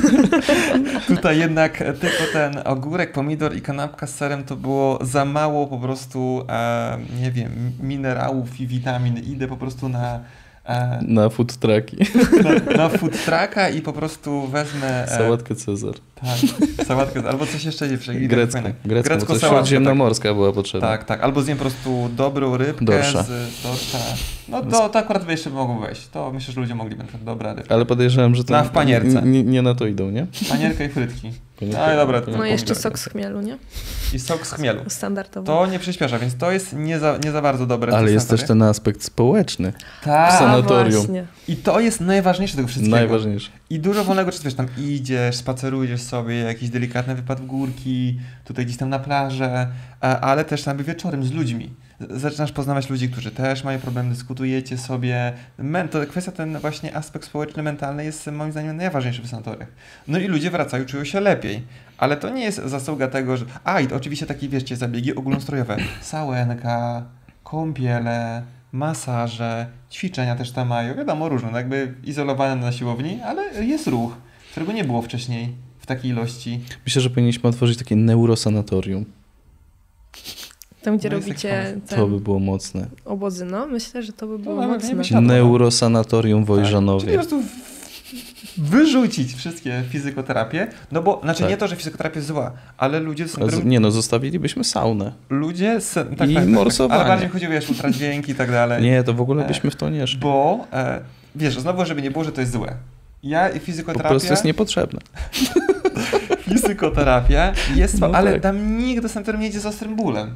A: tutaj jednak tylko ten ogórek, pomidor i kanapka z serem to było za mało po prostu, nie wiem, minerałów i witamin. Idę po prostu
C: na food trucki.
A: Na food trucka i po prostu wezmę...
C: Sałatkę Cezar.
A: Tak, sałatkę, albo coś jeszcze lepszego.
C: Grecką, coś śródziemnomorska była potrzebna.
A: Tak, albo zjem po prostu dobrą rybkę
C: dorsza.
A: z dorsza. No to akurat jeszcze mogą wejść. To myślę, że ludzie mogliby, dobra rybka.
C: Ale podejrzewam, że to
A: w panierce.
C: Nie na to idą, nie?
A: Panierka i frytki. No i dobra.
B: No i jeszcze sok z chmielu, nie?
A: I sok z chmielu.
B: Standardowo.
A: To nie przyspiesza, więc to jest nie za bardzo dobre.
C: Ale jest też ten aspekt społeczny
A: tak,
C: w sanatorium.
B: Właśnie.
A: I to jest najważniejsze tego wszystkiego.
C: Najważniejsze.
A: I dużo wolnego czasu, wiesz, tam idziesz, spacerujesz sobie, jakiś delikatny wypad w górki, tutaj gdzieś tam na plażę, ale też tam wieczorem z ludźmi. Zaczynasz poznawać ludzi, którzy też mają problemy, dyskutujecie sobie. To kwestia, ten właśnie aspekt społeczny, mentalny jest moim zdaniem najważniejszy w sanatoriach. No i ludzie wracają, czują się lepiej. Ale to nie jest zasługa tego, że... i to oczywiście takie, wiecie, zabiegi ogólnostrojowe. Sałenka, kąpiele, masaże, ćwiczenia też tam mają. Wiadomo, różne, jakby izolowane na siłowni, ale jest ruch, którego nie było wcześniej w takiej ilości.
C: Myślę, że powinniśmy otworzyć takie neurosanatorium.
B: Tam, gdzie robicie
C: to by było mocne.
B: Obozy, no. Myślę, że to by było mocne.
C: Neurosanatorium Wojżanowie.
A: Czyli po prostu wyrzucić wszystkie fizykoterapie, no bo, znaczy nie to, że fizjoterapia jest zła, ale ludzie są...
C: zostawilibyśmy saunę.
A: Ludzie...
C: I morsowanie.
A: Ale bardziej chodziło, wiesz, ultradźwięki i tak dalej.
C: Nie, to w ogóle byśmy w to nie szli.
A: Bo, wiesz, znowu, żeby nie było, że to jest złe. Fizykoterapia...
C: Po prostu jest niepotrzebne.
A: Fizykoterapia jest, ale
C: tak.
A: tam nikt do sanatorium nie idzie z ostrym bólem.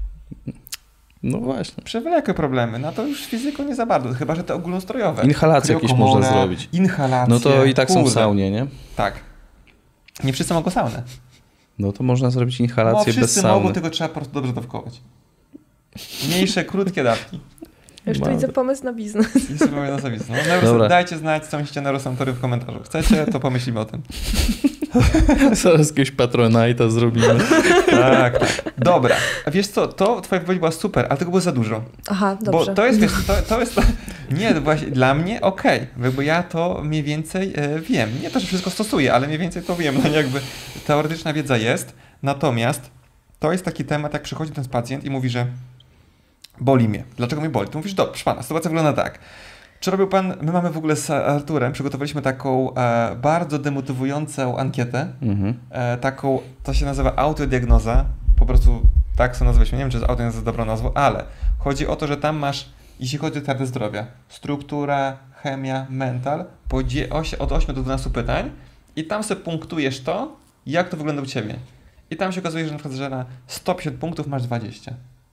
C: No właśnie.
A: Przewlekłe problemy, no to już fizyko nie za bardzo, chyba że te ogólnostrojowe.
C: Inhalacje jakieś można zrobić.
A: Inhalacje.
C: No to i tak są w saunie, nie?
A: Tak. Nie wszyscy mogą saunę.
C: No to można zrobić inhalację bez sauny.
A: Wszyscy mogą, tylko trzeba po prostu dobrze dawkować. Mniejsze, krótkie dawki.
B: Już tu widzę pomysł na biznes.
A: Jest pomysł na biznes. No, dajcie znać, co myślicie na Eurosanatorium w komentarzu. Chcecie, to pomyślimy o tym.
C: Zaraz jakiegoś Patronite'a zrobimy.
A: Tak. Dobra. A wiesz co, to twoja wypowiedź była super, ale tego było za dużo.
B: Aha, dobrze.
A: Bo to jest, wiesz, to jest... Nie, właśnie dla mnie okej. Bo ja to mniej więcej wiem. Nie to, że wszystko stosuję, ale mniej więcej to wiem. No jakby teoretyczna wiedza jest. Natomiast to jest taki temat, jak przychodzi ten pacjent i mówi, że boli mnie. Dlaczego mnie boli? To mówisz, dobrze, pana, sytuacja wygląda tak. Czy robił pan, my mamy w ogóle z Arturem, przygotowaliśmy taką bardzo demotywującą ankietę, taką, to się nazywa autodiagnoza, po prostu tak sobie nazwaliśmy, nie wiem, czy autodiagnoza jest dobrą nazwą, ale chodzi o to, że tam masz, jeśli chodzi o kartę zdrowia, struktura, chemia, mental, od 8 do 12 pytań i tam sobie punktujesz to, jak to wygląda u ciebie. I tam się okazuje, że na przykład, że na 150 punktów masz 20.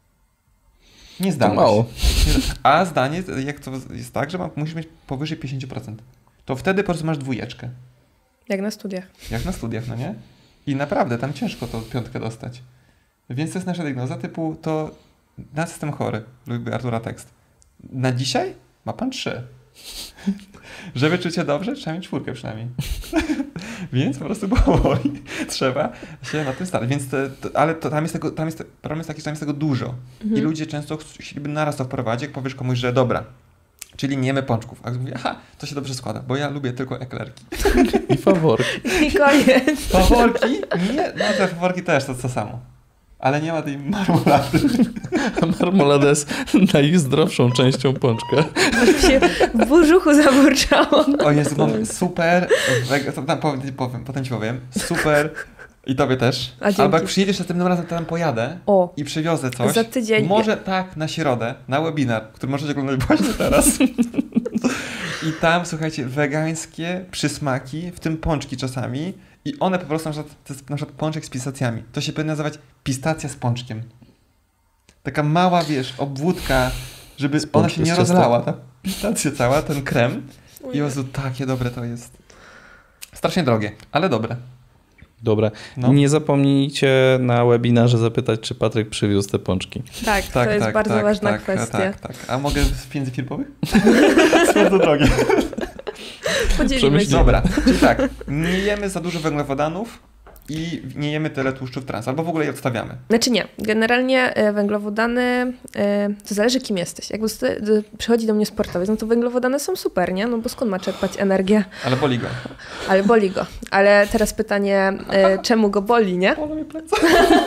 A: Nie zdałeś.
C: To mało.
A: A zdanie, jak to jest tak, że musisz mieć powyżej 50%. To wtedy po prostu masz 2.
B: Jak na studiach.
A: Jak na studiach, no nie? I naprawdę, tam ciężko to 5 dostać. Więc to jest nasza diagnoza typu, to na system chory, lubi Artura tekst. Na dzisiaj ma pan 3. Żeby czuć się dobrze, trzeba mieć 4 przynajmniej. Więc po prostu powoli trzeba się na tym starać. Więc ale tam jest problem jest taki, że tam jest tego dużo. I ludzie często chcieliby naraz to wprowadzić, jak powiesz komuś, że dobra, czyli nie jemy pączków. A ktoś mówi, aha, to się dobrze składa, bo ja lubię tylko eklerki.
C: I faworki.
B: I koniec.
A: Faworki? Nie, no te faworki też to co samo. Ale nie ma tej marmolady.
C: Marmolada jest najzdrowszą częścią pączka.
B: Aż się w brzuchu zaburczało.
A: O Jezu, mam super, potem ci powiem, super i tobie też. Albo jak przyjedziesz następnym razem, to tam pojadę i przywiozę coś.
B: Za tydzień.
A: Może tak, na środę, na webinar, który możecie oglądać właśnie teraz. I tam, słuchajcie, wegańskie przysmaki, w tym pączki czasami. I one po prostu, to jest na przykład pączek z pistacjami. To się powinno nazywać pistacja z pączkiem. Taka mała, wiesz, obwódka, żeby ona się nie rozlała. Ta pistacja cała, ten krem. I Jezu, takie dobre to jest. Strasznie drogie, ale dobre.
C: Dobra.
A: No.
C: Nie zapomnijcie na webinarze zapytać, czy Patryk przywiózł te pączki.
B: Tak, to jest bardzo ważna kwestia.
A: Tak. A mogę z pieniędzy firmowych? Są bardzo drogie.
B: Podzielimy się.
A: Dobra, czyli tak, nie jemy za dużo węglowodanów i nie jemy tyle tłuszczów trans, albo w ogóle je odstawiamy.
B: Znaczy nie, generalnie węglowodany, to zależy kim jesteś. Jak przychodzi do mnie sportowiec, no to węglowodany są super, nie? No bo skąd ma czerpać energię?
A: Ale boli go.
B: Ale boli go. Ale teraz pytanie, czemu go boli, nie?
A: Boli mnie plecy.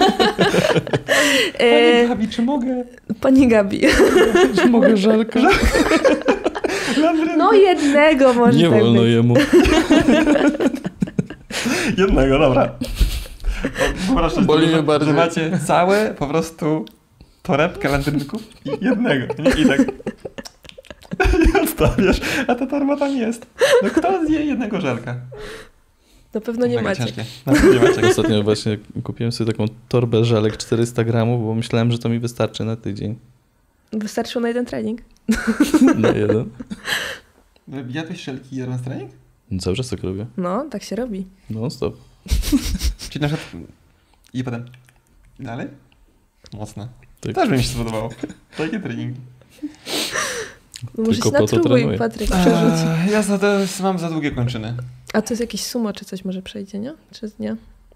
A: Pani Gabi, czy mogę?
B: Pani Gabi.
C: Czy mogę żelka?
B: No jednego może
C: nie
B: tak
C: wolno
B: być.
C: jemu.
A: Jednego, dobra. Wyobraźcie
C: Boli
A: sobie,
C: mnie bardziej.
A: że macie całe po prostu torebkę landrynków i jednego. I tak i odstawiasz, a ta torba tam jest. No kto zje jednego żelka?
B: Na pewno nie
A: Mega
B: macie.
A: ciężkie. Na pewno nie macie.
C: Ostatnio właśnie kupiłem sobie taką torbę żelek 400 gramów, bo myślałem, że to mi wystarczy na tydzień.
B: Wystarczyło na jeden trening.
C: Na jeden.
A: Jadłeś żelki jeden trening?
C: No, cały czas tak robię.
B: No, tak się robi.
C: No stop.
A: Czyli na przykład... I potem... Dalej? Mocne.
C: Tak.
A: Też by mi się spodobało. Takie treningi.
B: No może
C: Tylko
B: się
C: po to
B: natrubuj,
C: trenuję.
B: Patryk, przerzuć.
A: Ja mam za długie kończyny.
B: A to jest jakieś sumo, czy coś może przejdzie, nie? Czy nie?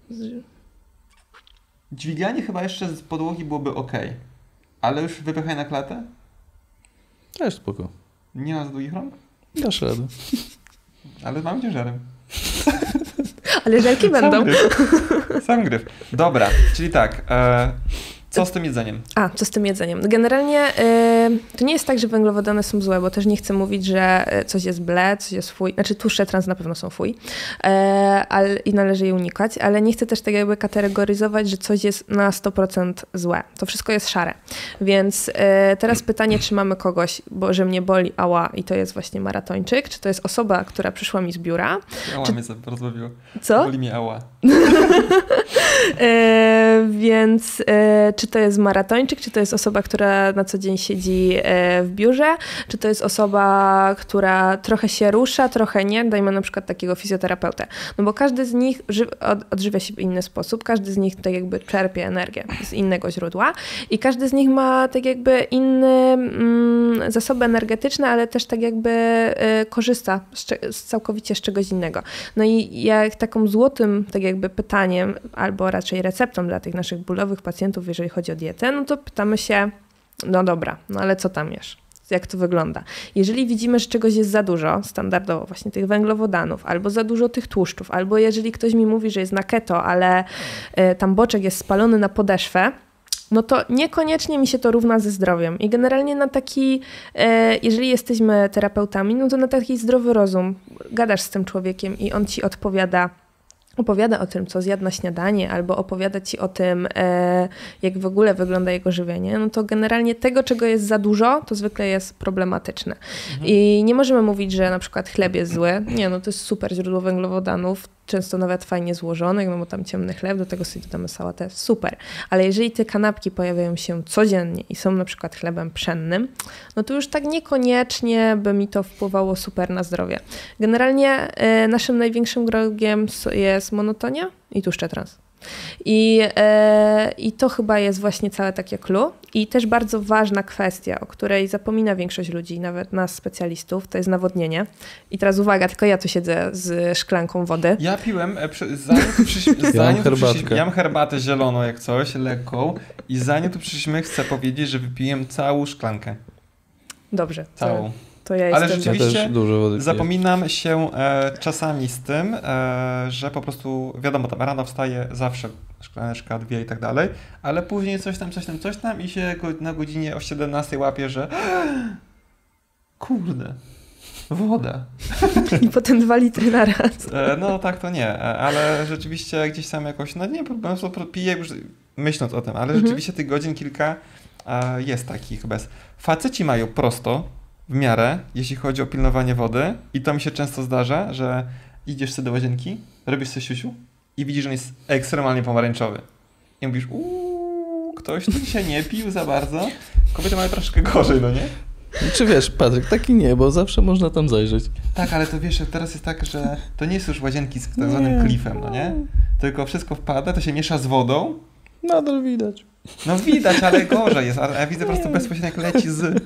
A: Dźwiganie chyba jeszcze z podłogi byłoby ok. Ale już wypychaj na klatę?
C: Też spoko.
A: Nie ma za długich rąk?
C: Dasz radę.
A: Ale mam ciężarem.
B: Ale żelki będą.
A: Sam gryf. Dobra, czyli tak. Co z tym jedzeniem?
B: A, co z tym jedzeniem? Generalnie to nie jest tak, że węglowodany są złe, bo też nie chcę mówić, że coś jest ble, coś jest fuj. Znaczy tłuszcze trans na pewno są fuj i należy je unikać, ale nie chcę też tak jakby kategoryzować, że coś jest na 100% złe. To wszystko jest szare. Więc teraz pytanie, czy mamy kogoś, że mnie boli ała i to jest właśnie maratończyk, czy to jest osoba, która przyszła mi z biura.
A: Ała mnie rozbawiło.
B: Co?
A: Boli mnie ała.
B: Więc czy to jest maratończyk, czy to jest osoba, która na co dzień siedzi w biurze, czy to jest osoba, która trochę się rusza, trochę nie, dajmy na przykład takiego fizjoterapeutę. No bo każdy z nich odżywia się w inny sposób, każdy z nich tak jakby czerpie energię z innego źródła i każdy z nich ma tak jakby inne zasoby energetyczne, ale też tak jakby korzysta całkowicie z czegoś innego. No i jak taką złotym tak jakby pytaniem, albo raczej receptą dla tych naszych bólowych pacjentów, jeżeli chodzi o dietę, no to pytamy się, no dobra, no ale co tam jesz? Jak to wygląda? Jeżeli widzimy, że czegoś jest za dużo, standardowo właśnie tych węglowodanów, albo za dużo tych tłuszczów, albo jeżeli ktoś mi mówi, że jest na keto, ale tam boczek jest spalony na podeszwę, no to niekoniecznie mi się to równa ze zdrowiem. I generalnie na taki, jeżeli jesteśmy terapeutami, no to na taki zdrowy rozum gadasz z tym człowiekiem i on ci opowiada o tym, co zjadł na śniadanie, albo opowiada ci o tym, jak w ogóle wygląda jego żywienie, no to generalnie tego, czego jest za dużo, to zwykle jest problematyczne. I nie możemy mówić, że na przykład chleb jest zły. Nie, no to jest super źródło węglowodanów, często nawet fajnie złożonych, no bo tam ciemny chleb, do tego sobie dodamy sałatę, super. Ale jeżeli te kanapki pojawiają się codziennie i są na przykład chlebem pszennym, no to już tak niekoniecznie by mi to wpływało super na zdrowie. Generalnie naszym największym wrogiem jest monotonia i tłuszcze trans. I to chyba jest właśnie całe takie clue. I też bardzo ważna kwestia, o której zapomina większość ludzi, nawet nas specjalistów, to jest nawodnienie. I teraz uwaga, tylko ja tu siedzę z szklanką wody.
A: Ja piłem, ja mam herbatę zieloną jak coś, lekką i zanim tu przyszliśmy chcę powiedzieć, że wypiłem całą szklankę.
B: Dobrze.
A: Całą.
B: To ja
A: Ale
B: jestem...
A: rzeczywiście
C: dużo wody
A: zapominam się czasami z tym, że po prostu, wiadomo, tam rano wstaję zawsze szklaneczka, 2 i tak dalej, ale później coś tam i się na godzinie o 17 łapię, że kurde, woda.
B: I potem 2 litry na raz.
A: No tak to nie, ale rzeczywiście gdzieś tam jakoś, no nie, po prostu piję już myśląc o tym, ale rzeczywiście tych godzin kilka jest takich bez. Faceci mają prosto, w miarę, jeśli chodzi o pilnowanie wody i to mi się często zdarza, że idziesz sobie do łazienki, robisz sobie siusiu i widzisz, że on jest ekstremalnie pomarańczowy. I mówisz, ktoś tu dzisiaj nie pił za bardzo. Kobiety mają troszkę gorzej, no nie?
C: Czy wiesz, Patryk, taki nie, bo zawsze można tam zajrzeć.
A: Tak, ale to wiesz, teraz jest tak, że to nie jest już łazienki z tak zwanym klifem, no nie? Tylko wszystko wpada, to się miesza z wodą.
C: Nadal widać.
A: No widać, ale gorzej jest, a ja widzę po prostu bezpośrednio jak leci z...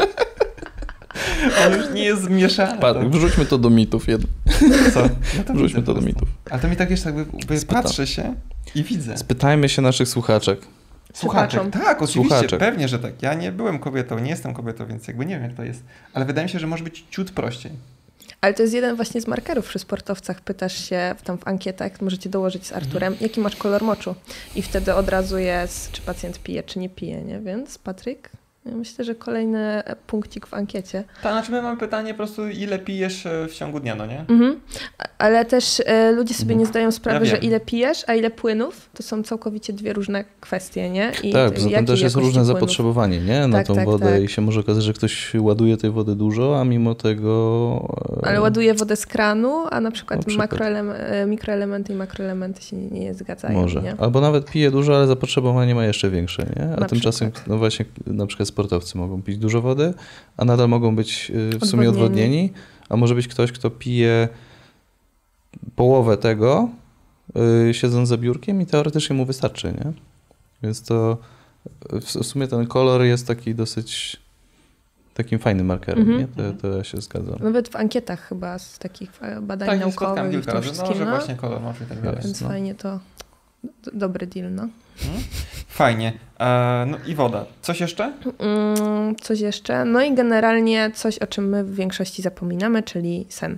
A: On już nie jest zmieszany.
C: Patryk, wrzućmy to do mitów jedno.
A: Co? Ja to
C: Wrzućmy to do mitów.
A: Ale to mi tak, wiesz, tak patrzę się i widzę.
C: Spytajmy się naszych słuchaczek.
A: Słuchaczek, tak, oczywiście,
C: Słuchaczek.
A: pewnie, że tak. Ja nie byłem kobietą, nie jestem kobietą, więc jakby nie wiem, jak to jest. Ale wydaje mi się, że może być ciut prościej.
B: Ale to jest jeden właśnie z markerów przy sportowcach. Pytasz się tam w ankietach, możecie dołożyć z Arturem, jaki masz kolor moczu. I wtedy od razu jest, czy pacjent pije, czy nie pije, nie? Więc Patryk, ja myślę, że kolejny punkcik w ankiecie.
A: Tak, znaczy my mamy pytanie po prostu, ile pijesz w ciągu dnia, no nie?
B: Mhm. Ale też ludzie sobie nie zdają sprawy,
A: Ja
B: że
A: wiem.
B: ile pijesz, a ile płynów, to są całkowicie 2 różne kwestie, nie? I
C: Tak, poza tym też jest różne
B: płynów.
C: zapotrzebowanie, nie? Na
B: Tak,
C: tą
B: tak,
C: wodę
B: tak.
C: i się może okazać, że ktoś ładuje tej wody dużo, a mimo tego...
B: Ale ładuje wodę z kranu, a na przykład,
C: Na przykład.
B: mikroelementy i makroelementy się nie zgadzają.
C: Może.
B: Nie?
C: Albo nawet pije dużo, ale zapotrzebowanie ma jeszcze większe, nie? A
B: Na
C: tymczasem,
B: przykład.
C: no właśnie, na przykład sportowcy mogą pić dużo wody, a nadal mogą być w sumie
B: Odwodnieni.
C: odwodnieni, a może być ktoś, kto pije połowę tego, siedząc za biurkiem i teoretycznie mu wystarczy, nie? Więc to w sumie ten kolor jest taki dosyć takim fajnym markerem, nie? To ja się zgadzam.
B: Nawet w ankietach chyba z takich badań
A: Tak, spotkałem
B: naukowych i w
A: kilka
B: tym
A: razy, no,
B: wszystkim.
A: że
B: No,
A: właśnie kolor moczu i tak dalej.
B: więc
C: no.
B: fajnie to dobry deal, no.
A: Fajnie. No i woda. Coś jeszcze?
B: Coś jeszcze? No i generalnie coś, o czym my w większości zapominamy, czyli sen.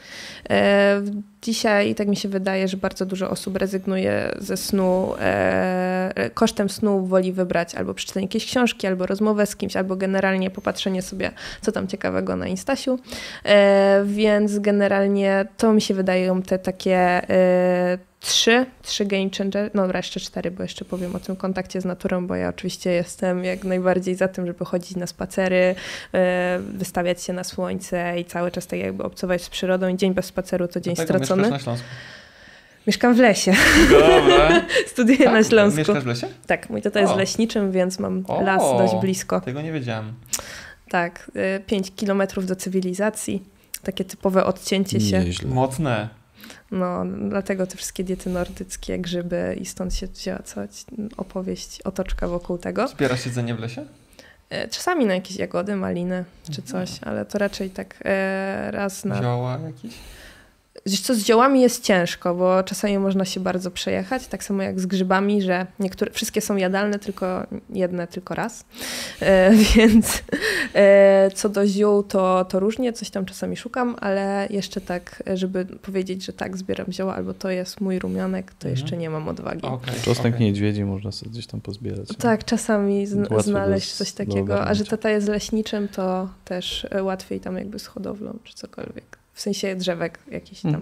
B: Dzisiaj tak mi się wydaje, że bardzo dużo osób rezygnuje ze snu, kosztem snu woli wybrać albo przeczytanie jakiejś książki, albo rozmowę z kimś, albo generalnie popatrzenie sobie, co tam ciekawego na Instasiu. Więc generalnie to mi się wydają te takie trzy game changer, no dobra, jeszcze 4, bo jeszcze powiem o tym kontakcie z naturą, bo ja oczywiście jestem jak najbardziej za tym, żeby chodzić na spacery, wystawiać się na słońce i cały czas tak jakby obcować z przyrodą i dzień bez spaceru to dzień
A: Dlatego
B: stracony.
A: mieszkasz na Śląsku.
B: Mieszkam w lesie,
A: Dobra.
B: studiuję na Śląsku.
A: Mieszkasz w lesie?
B: Tak, mój tata jest
A: O.
B: leśniczym, więc mam
A: O.
B: las dość blisko.
A: Tego nie wiedziałem.
B: Tak, 5 kilometrów do cywilizacji, takie typowe odcięcie się.
C: Nieźle.
A: Mocne.
B: No, dlatego te wszystkie diety nordyckie, grzyby i stąd się wzięła cała opowieść, otoczka wokół tego.
A: Zbierasz jedzenie w lesie?
B: Czasami na jakieś jagody, maliny czy coś, ale to raczej tak raz na...
A: Zioła jakieś?
B: Wiesz co, z ziołami jest ciężko, bo czasami można się bardzo przejechać, tak samo jak z grzybami, że wszystkie są jadalne, tylko jedne tylko raz. Więc co do ziół, to różnie, coś tam czasami szukam, ale jeszcze tak, żeby powiedzieć, że tak, zbieram zioła, albo to jest mój rumianek, to jeszcze nie mam odwagi.
A: Okay,
C: Czosnek niedźwiedzi można sobie gdzieś tam pozbierać. nie?
B: Tak, czasami
C: Łatwo
B: znaleźć
C: go
B: coś takiego, a że
C: ogarnąć.
B: tata jest leśniczym, to też łatwiej tam jakby z hodowlą czy cokolwiek. W sensie drzewek jakiś tam.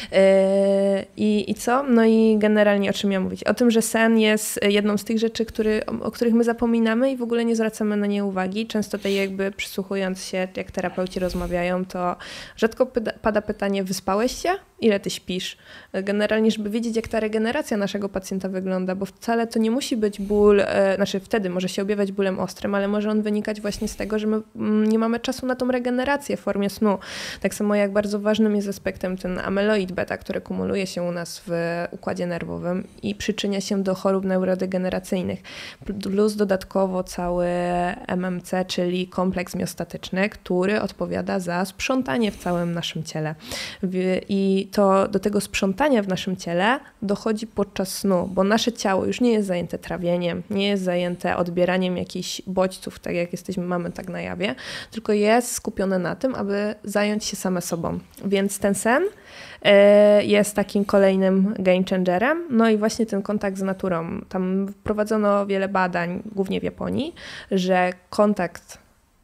B: I co? No i generalnie o czym ja mówić? O tym, że sen jest jedną z tych rzeczy, o których my zapominamy i w ogóle nie zwracamy na nie uwagi. Często tutaj jakby przysłuchując się, jak terapeuci rozmawiają, to rzadko pada pytanie, wyspałeś się? Ile ty śpisz? Generalnie, żeby wiedzieć, jak ta regeneracja naszego pacjenta wygląda, bo wcale to nie musi być ból, znaczy wtedy może się objawiać bólem ostrym, ale może on wynikać właśnie z tego, że my nie mamy czasu na tą regenerację w formie snu. Tak samo jak bardzo ważnym jest aspektem ten amyloid beta, który kumuluje się u nas w układzie nerwowym i przyczynia się do chorób neurodegeneracyjnych. Plus dodatkowo cały MMC, czyli kompleks miostatyczny, który odpowiada za sprzątanie w całym naszym ciele. I to do tego sprzątania w naszym ciele dochodzi podczas snu, bo nasze ciało już nie jest zajęte trawieniem, nie jest zajęte odbieraniem jakichś bodźców, tak jak mamy tak na jawie, tylko jest skupione na tym, aby zająć się same sobą. Więc ten sen jest takim kolejnym game changerem. No i właśnie ten kontakt z naturą. Tam prowadzono wiele badań, głównie w Japonii, że kontakt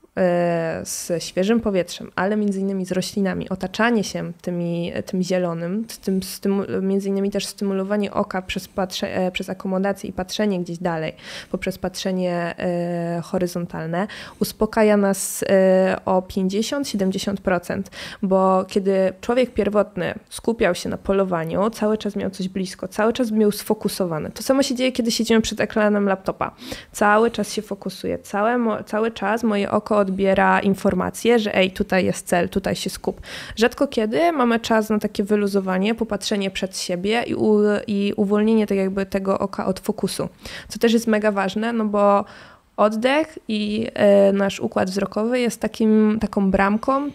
B: z świeżym powietrzem, ale między innymi z roślinami, otaczanie się tym zielonym, między innymi też stymulowanie oka przez akomodację i patrzenie gdzieś dalej, poprzez patrzenie horyzontalne, uspokaja nas o 50-70%, bo kiedy człowiek pierwotny skupiał się na polowaniu, cały czas miał coś blisko, cały czas był sfokusowany. To samo się dzieje, kiedy siedzimy przed ekranem laptopa. Cały czas się fokusuje, cały czas moje oko odbiera informację, że tutaj jest cel, tutaj się skup. Rzadko kiedy mamy czas na takie wyluzowanie, popatrzenie przed siebie i uwolnienie tak jakby tego oka od fokusu. Co też jest mega ważne, no bo oddech i nasz układ wzrokowy jest taką bramką,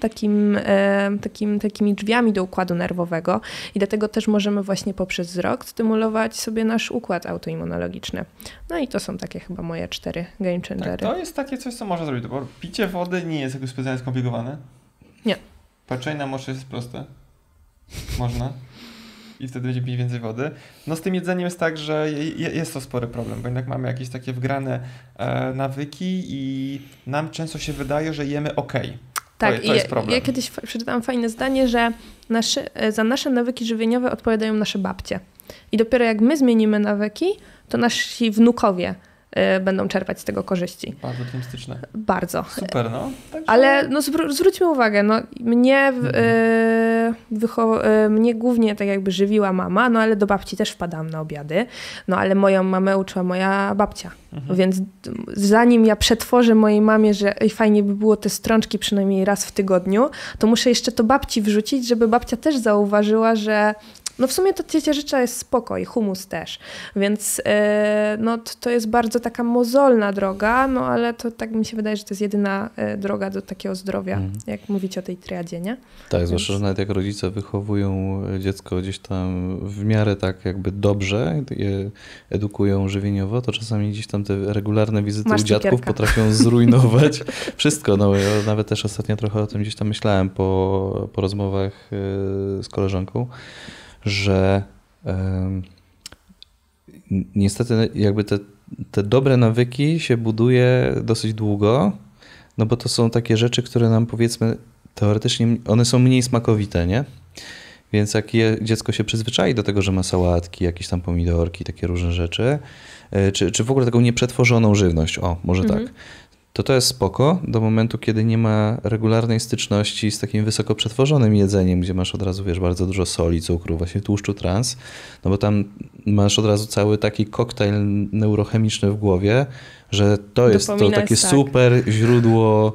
B: takimi drzwiami do układu nerwowego i dlatego też możemy właśnie poprzez wzrok stymulować sobie nasz układ autoimmunologiczny. No i to są takie chyba moje 4 game changery.
A: Tak, to jest takie coś, co można zrobić, bo picie wody nie jest jakoś specjalnie skomplikowane.
B: Nie.
A: Patrzenie na morze jest proste. Można. I wtedy będzie pić więcej wody. No z tym jedzeniem jest tak, że jest to spory problem, bo jednak mamy jakieś takie wgrane nawyki i nam często się wydaje, że jemy okej.
B: Tak,
A: to jest problem.
B: Ja kiedyś przeczytałam fajne zdanie, że za nasze nawyki żywieniowe odpowiadają nasze babcie. I dopiero jak my zmienimy nawyki, to nasi wnukowie będą czerpać z tego korzyści.
A: Bardzo optymistyczne.
B: Bardzo.
A: Super, no. Także...
B: Ale no, zwróćmy uwagę, no, mnie głównie tak jakby żywiła mama, no ale do babci też wpadałam na obiady, no ale moją mamę uczyła moja babcia. Więc zanim ja przetworzę mojej mamie, że fajnie by było te strączki przynajmniej raz w tygodniu, to muszę jeszcze to babci wrzucić, żeby babcia też zauważyła, że no w sumie to ciecierzyca jest spoko i humus też, więc no to jest bardzo taka mozolna droga, no ale to tak mi się wydaje, że to jest jedyna droga do takiego zdrowia, jak mówić o tej triadzie, nie?
C: Tak, zwłaszcza, że nawet jak rodzice wychowują dziecko gdzieś tam w miarę tak jakby dobrze, je edukują żywieniowo, to czasami gdzieś tam te regularne wizyty u dziadków potrafią zrujnować wszystko. No ja nawet też ostatnio trochę o tym gdzieś tam myślałem po rozmowach z koleżanką, że niestety jakby te dobre nawyki się buduje dosyć długo, no bo to są takie rzeczy, które nam powiedzmy teoretycznie, one są mniej smakowite, nie? Więc jak dziecko się przyzwyczai do tego, że ma sałatki, jakieś tam pomidorki, takie różne rzeczy, czy w ogóle taką nieprzetworzoną żywność, może tak, to jest spoko do momentu, kiedy nie ma regularnej styczności z takim wysoko przetworzonym jedzeniem, gdzie masz od razu, bardzo dużo soli, cukru, właśnie tłuszczu trans, no bo tam masz od razu cały taki koktajl neurochemiczny w głowie, że to jest to takie super źródło,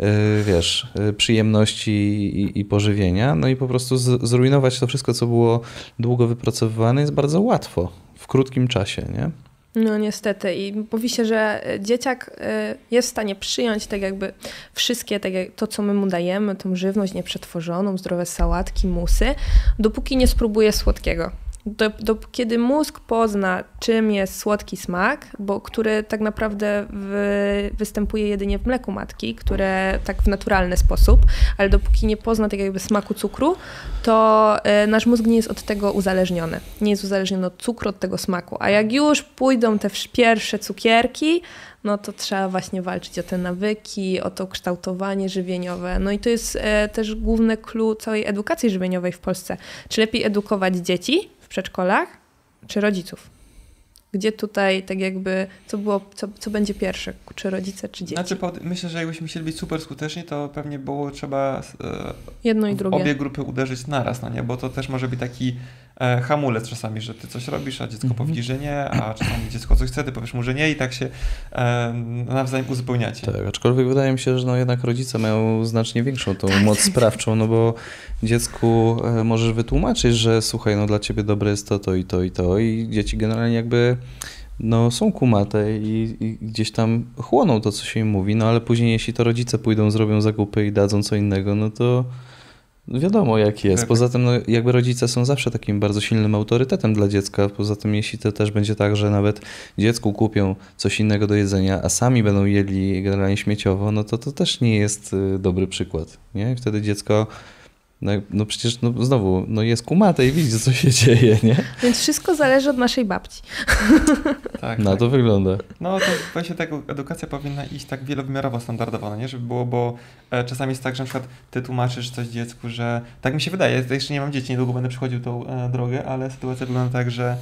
C: przyjemności i pożywienia, no i po prostu zrujnować to wszystko, co było długo wypracowywane, jest bardzo łatwo, w krótkim czasie, nie?
B: No niestety i mówi się, że dzieciak jest w stanie przyjąć tak jakby wszystkie, tak jak to co my mu dajemy, tą żywność nieprzetworzoną, zdrowe sałatki, musy, dopóki nie spróbuje słodkiego. Kiedy mózg pozna, czym jest słodki smak, który tak naprawdę występuje jedynie w mleku matki, które tak w naturalny sposób, ale dopóki nie pozna tak jakby smaku cukru, to nasz mózg nie jest od tego uzależniony. Nie jest uzależniony od cukru, od tego smaku. A jak już pójdą te pierwsze cukierki, no to trzeba właśnie walczyć o te nawyki, o to kształtowanie żywieniowe. No i to jest też główny clue całej edukacji żywieniowej w Polsce. Czy lepiej edukować dzieci w przedszkolach, czy rodziców? Gdzie tutaj tak jakby, co będzie pierwsze, czy rodzice, czy dzieci?
A: Znaczy, myślę, że jakbyśmy chcieli być super skuteczni, to pewnie było trzeba
B: jedno i drugie.
A: Obie grupy uderzyć naraz, no nie? Bo to też może być taki hamulec czasami, że ty coś robisz, a dziecko powie, że nie, a czasami dziecko coś chce, ty powiesz mu, że nie i tak się nawzajem uzupełniacie.
C: Tak, aczkolwiek wydaje mi się, że no jednak rodzice mają znacznie większą tą moc sprawczą, no bo dziecku możesz wytłumaczyć, że słuchaj, no dla ciebie dobre jest to i to i to i dzieci generalnie jakby no są kumate i gdzieś tam chłoną to, co się im mówi, no ale później jeśli to rodzice pójdą, zrobią zakupy i dadzą co innego, no to wiadomo jak jest. Poza tym no, jakby rodzice są zawsze takim bardzo silnym autorytetem dla dziecka. Poza tym jeśli to też będzie tak, że nawet dziecku kupią coś innego do jedzenia, a sami będą jedli generalnie śmieciowo, no to też nie jest dobry przykład. Nie? I wtedy dziecko no przecież no znowu no jest kumate i widzi, co się dzieje, nie?
B: Więc wszystko zależy od naszej babci.
A: Tak,
C: na to wygląda.
A: No to właśnie tak edukacja powinna iść tak wielowymiarowo, standardowo, no nie? Żeby było, bo czasami jest tak, że na przykład ty tłumaczysz coś dziecku, że tak mi się wydaje, ja jeszcze nie mam dzieci, niedługo będę przychodził tą drogę, ale sytuacja wygląda tak, że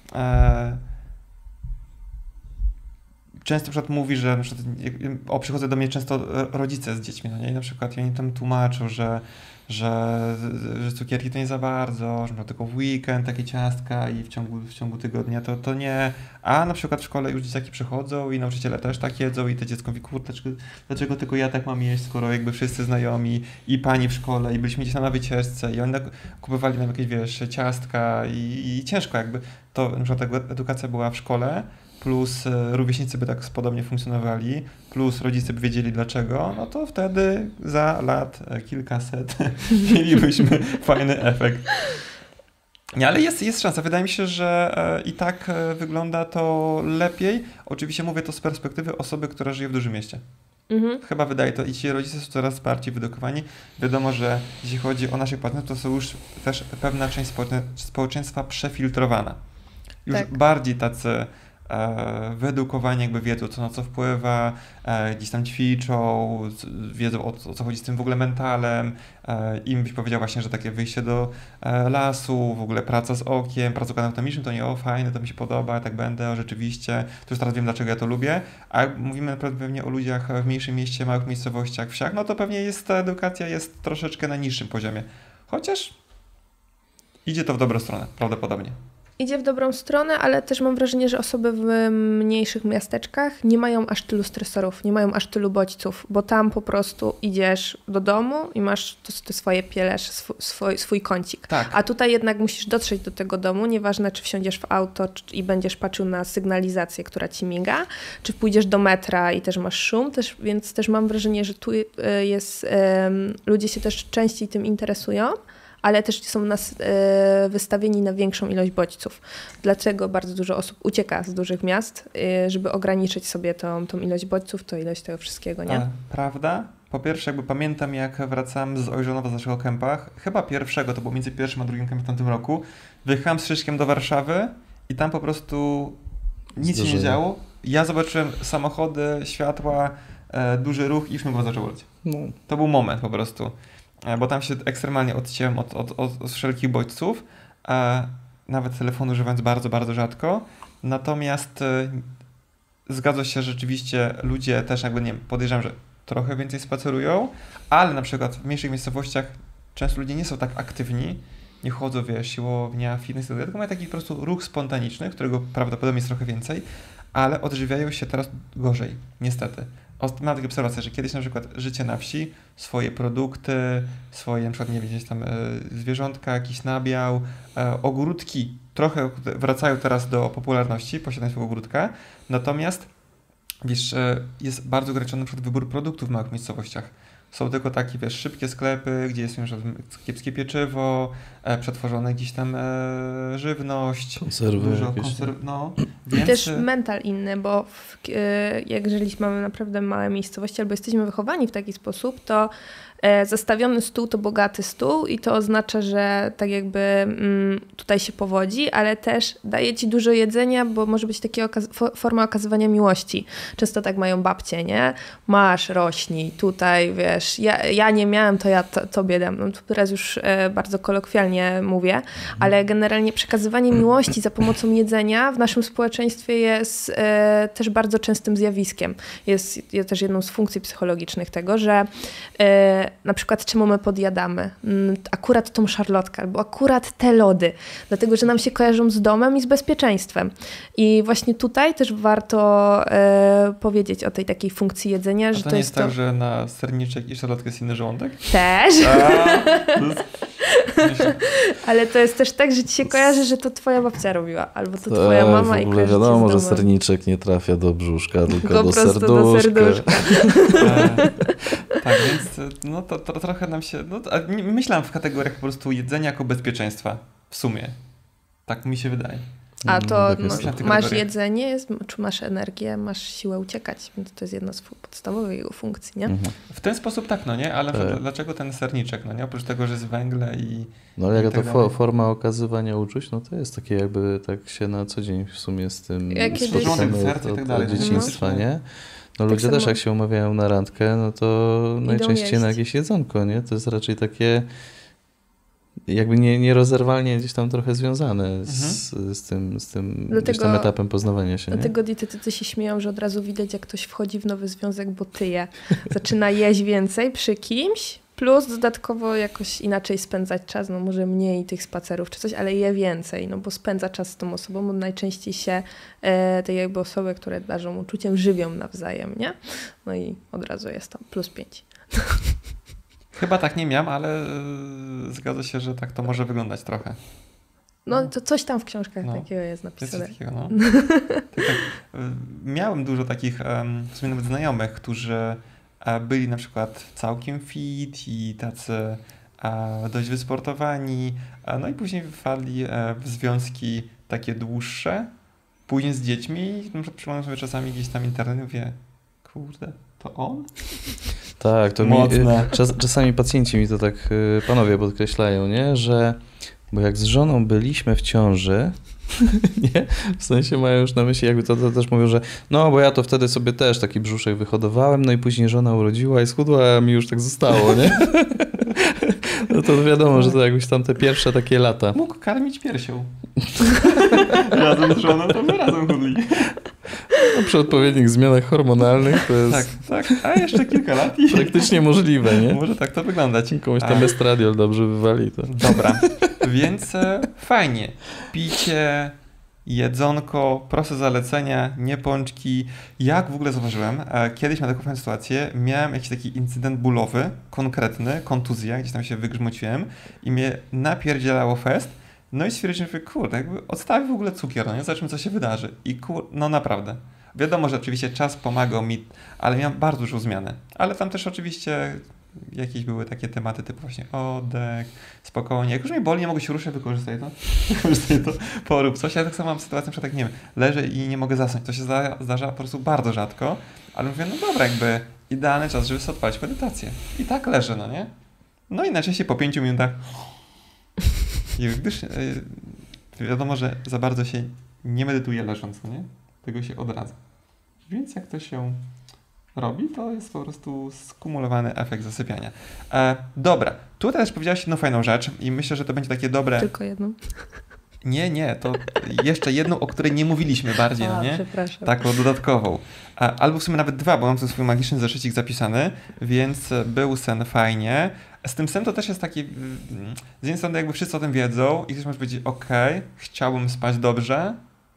A: często na przykład mówi, że na przykład, przychodzą do mnie często rodzice z dziećmi, no nie? I na przykład oni tam tłumaczą, że cukierki to nie za bardzo, że tylko w weekend takie ciastka i w ciągu tygodnia to nie. A na przykład w szkole już dzieciaki przychodzą i nauczyciele też tak jedzą i te dziecko mówi, kurde, dlaczego tylko ja tak mam jeść, skoro jakby wszyscy znajomi i pani w szkole i byliśmy gdzieś tam na wycieczce i oni kupowali nam jakieś, wiesz, ciastka i ciężko jakby. To na przykład edukacja była w szkole, plus rówieśnicy by tak podobnie funkcjonowali, plus rodzice by wiedzieli dlaczego, no to wtedy za lat kilkaset mielibyśmy fajny efekt. Nie, ale jest szansa. Wydaje mi się, że i tak wygląda to lepiej. Oczywiście mówię to z perspektywy osoby, która żyje w dużym mieście. Chyba wydaje to i ci rodzice są coraz bardziej wyedukowani. Wiadomo, że jeśli chodzi o naszych partnerów, to są już też pewna część społeczeństwa przefiltrowana. Już
B: tak.
A: bardziej tacy wyedukowani jakby wiedzą, co na co wpływa, gdzieś tam ćwiczą, wiedzą o co chodzi z tym w ogóle mentalem. Im byś powiedział właśnie, że takie wyjście do lasu, w ogóle praca z okiem, praca anatomiczną, to nie fajne, to mi się podoba, tak będę, rzeczywiście, to już teraz wiem, dlaczego ja to lubię. A jak mówimy naprawdę pewnie o ludziach w mniejszym mieście, małych miejscowościach, wsiach, no to pewnie ta edukacja jest troszeczkę na niższym poziomie. Chociaż idzie to w dobrą stronę, prawdopodobnie.
B: Idzie w dobrą stronę, ale też mam wrażenie, że osoby w mniejszych miasteczkach nie mają aż tylu stresorów, nie mają aż tylu bodźców, bo tam po prostu idziesz do domu i masz to swoje pielesz, swój kącik.
A: Tak.
B: A tutaj jednak musisz dotrzeć do tego domu, nieważne czy wsiądziesz w auto i będziesz patrzył na sygnalizację, która ci miga, czy pójdziesz do metra i też masz szum, więc też mam wrażenie, że tu ludzie się też częściej tym interesują, ale też są wystawieni na większą ilość bodźców. Dlaczego bardzo dużo osób ucieka z dużych miast, żeby ograniczyć sobie tą ilość bodźców, to ilość tego wszystkiego, nie?
A: Prawda? Po pierwsze, jakby pamiętam, jak wracałem z Ojrzonowa z naszego kempa, chyba pierwszego, to było między pierwszym a drugim kempem w tamtym roku, wyjechałem z Szyszkiem do Warszawy i tam po prostu nic się nie działo. Ja zobaczyłem samochody, światła, duży ruch i już mnie zaczął boleć. No. To był moment po prostu. Bo tam się ekstremalnie odciąłem od wszelkich bodźców, nawet telefonu używając bardzo, bardzo rzadko. Natomiast zgadza się, że rzeczywiście ludzie też jakby, nie wiem, podejrzewam, że trochę więcej spacerują, ale na przykład w mniejszych miejscowościach często ludzie nie są tak aktywni, nie chodzą, wiesz, siłownia, fitness, tylko mają taki po prostu ruch spontaniczny, którego prawdopodobnie jest trochę więcej, ale odżywiają się teraz gorzej, niestety. Mam takie obserwacje, że kiedyś na przykład życie na wsi, swoje produkty, swoje na przykład, nie wiem, gdzieś tam zwierzątka, jakiś nabiał, ogródki trochę wracają teraz do popularności, posiadania swojego ogródka, natomiast wiesz, jest bardzo ograniczony na przykład wybór produktów w małych miejscowościach. Są tylko takie, wiesz, szybkie sklepy, gdzie jest już kiepskie pieczywo, przetworzone gdzieś tam żywność.
C: Konserwy.
A: Dużo
B: I też mental inny, bo jeżeli mamy naprawdę małe miejscowości albo jesteśmy wychowani w taki sposób, to zastawiony stół to bogaty stół i to oznacza, że tak jakby tutaj się powodzi, ale też daje ci dużo jedzenia, bo może być taka forma okazywania miłości. Często tak mają babcie, nie? Masz, rośnij, tutaj, wiesz, wiesz, ja nie miałem, to ja tobie dam. No, teraz już bardzo kolokwialnie mówię, ale generalnie przekazywanie miłości za pomocą jedzenia w naszym społeczeństwie jest też bardzo częstym zjawiskiem. Jest też jedną z funkcji psychologicznych tego, że na przykład czemu my podjadamy? Akurat tą szarlotkę albo akurat te lody, dlatego, że nam się kojarzą z domem i z bezpieczeństwem. I właśnie tutaj też warto powiedzieć o tej takiej funkcji jedzenia,
A: A
B: że
A: to
B: to
A: nie
B: jest
A: tak,
B: to...
A: że na serniczek i szarlotkę jest inny żołądek?
B: Też. Ale to jest też tak, że ci się kojarzy, że to twoja babcia robiła, albo to twoja mama i kojarzy
C: wiadomo,
B: cię
C: że
B: z domem.
C: serniczek nie trafia do brzuszka, tylko
B: Po
C: do
B: prostu
C: serduszka.
B: do serduszka.
A: Tak, więc no to trochę nam się... No, myślałem w kategoriach po prostu jedzenia jako bezpieczeństwa. W sumie. Tak mi się wydaje.
B: A to
C: tak jest.
B: masz jedzenie, czy masz energię, masz siłę uciekać, więc to jest jedna z podstawowych jego funkcji, nie?
A: W ten sposób tak, no nie? Ale dlaczego ten serniczek, no nie? Oprócz tego, że jest węgle i...
C: No ale jaka
A: tak
C: to forma okazywania uczuć, no to jest takie jakby tak się na co dzień w sumie z tym
A: spotykamy
C: od dzieciństwa, nie? No ludzie
B: tak
C: też
B: samo.
C: jak się umawiają na randkę, no to najczęściej na jakieś jedzonko, nie? To jest raczej takie jakby nierozerwalnie gdzieś tam trochę związane z tym gdzieś tam etapem poznawania się.
B: Dlatego dietetycy się śmieją, że od razu widać, jak ktoś wchodzi w nowy związek, bo tyje. Zaczyna jeść więcej przy kimś, plus dodatkowo jakoś inaczej spędzać czas, no może mniej tych spacerów czy coś, ale je więcej, no bo spędza czas z tą osobą, bo najczęściej się te jakby osoby, które darzą uczuciem, żywią nawzajem, nie? No i od razu jest tam +5.
A: Chyba tak nie miałem, ale zgadza się, że tak to może wyglądać trochę.
B: No to coś tam w książkach takiego jest napisane.
A: Jest takiego, no. tak. Miałem dużo takich w sumie nawet znajomych, którzy byli na przykład całkiem fit i tacy dość wysportowani, no i później wpadli w związki takie dłuższe, później z dziećmi, na przykład przyglądam sobie czasami gdzieś tam internet i mówię, kurde, to on?
C: Tak, to czasami pacjenci mi to tak panowie podkreślają, nie, że bo jak z żoną byliśmy w ciąży, nie? W sensie mają już na myśli, jakby to też mówią, że no bo ja to wtedy sobie też taki brzuszek wyhodowałem, no i później żona urodziła i schudła, a mi już tak zostało, nie? No to wiadomo, że to jakbyś tam te pierwsze takie lata.
A: Mógł karmić piersią. Razem z żoną to my razem chudli.
C: No, przy odpowiednich zmianach hormonalnych to jest...
A: Tak. A jeszcze kilka lat i...
C: Praktycznie możliwe, nie?
A: Może tak to wyglądać.
C: Komuś tam estradiol dobrze wywali. To.
A: Dobra, więc fajnie. Picie, jedzonko, proste zalecenia, nie pączki. Jak w ogóle zauważyłem, kiedyś miałem taką fajną sytuację, miałem jakiś taki incydent bólowy, konkretny, kontuzja, gdzieś tam się wygrzmociłem i mnie napierdzielało fest. No i stwierdziliśmy, że kurde, jakby odstawię w ogóle cukier, no nie? Zobaczymy, co się wydarzy. I no naprawdę. Wiadomo, że oczywiście czas pomagał mi, ale miałem bardzo dużą zmianę. Ale tam też oczywiście jakieś były takie tematy typu właśnie oddech, spokojnie. Jak już mnie boli, nie mogę się ruszyć, wykorzystaj to, porób coś. Ja tak samo mam sytuację, że tak nie wiem, leżę i nie mogę zasnąć. To się zdarza po prostu bardzo rzadko, ale mówię, no dobra, jakby idealny czas, żeby sobie odpalić medytację. I tak leżę, no nie? No i najczęściej po 5 minutach i gdyż wiadomo, że za bardzo się nie medytuje leżąc, no nie? Tego się odradza. Więc jak to się robi, to jest po prostu skumulowany efekt zasypiania. Dobra, tutaj też powiedziałaś jedną fajną rzecz i myślę, że to będzie takie dobre...
B: Tylko jedną?
A: Nie, to jeszcze jedną, o której nie mówiliśmy bardziej, no nie?
B: Przepraszam.
A: Taką dodatkową. Albo w sumie nawet dwa, bo mam tu swój magiczny zeszycik zapisany, więc był sen fajnie. Z tym snem to też jest taki, z jednej strony jakby wszyscy o tym wiedzą i ktoś może powiedzieć, okej, chciałbym spać dobrze,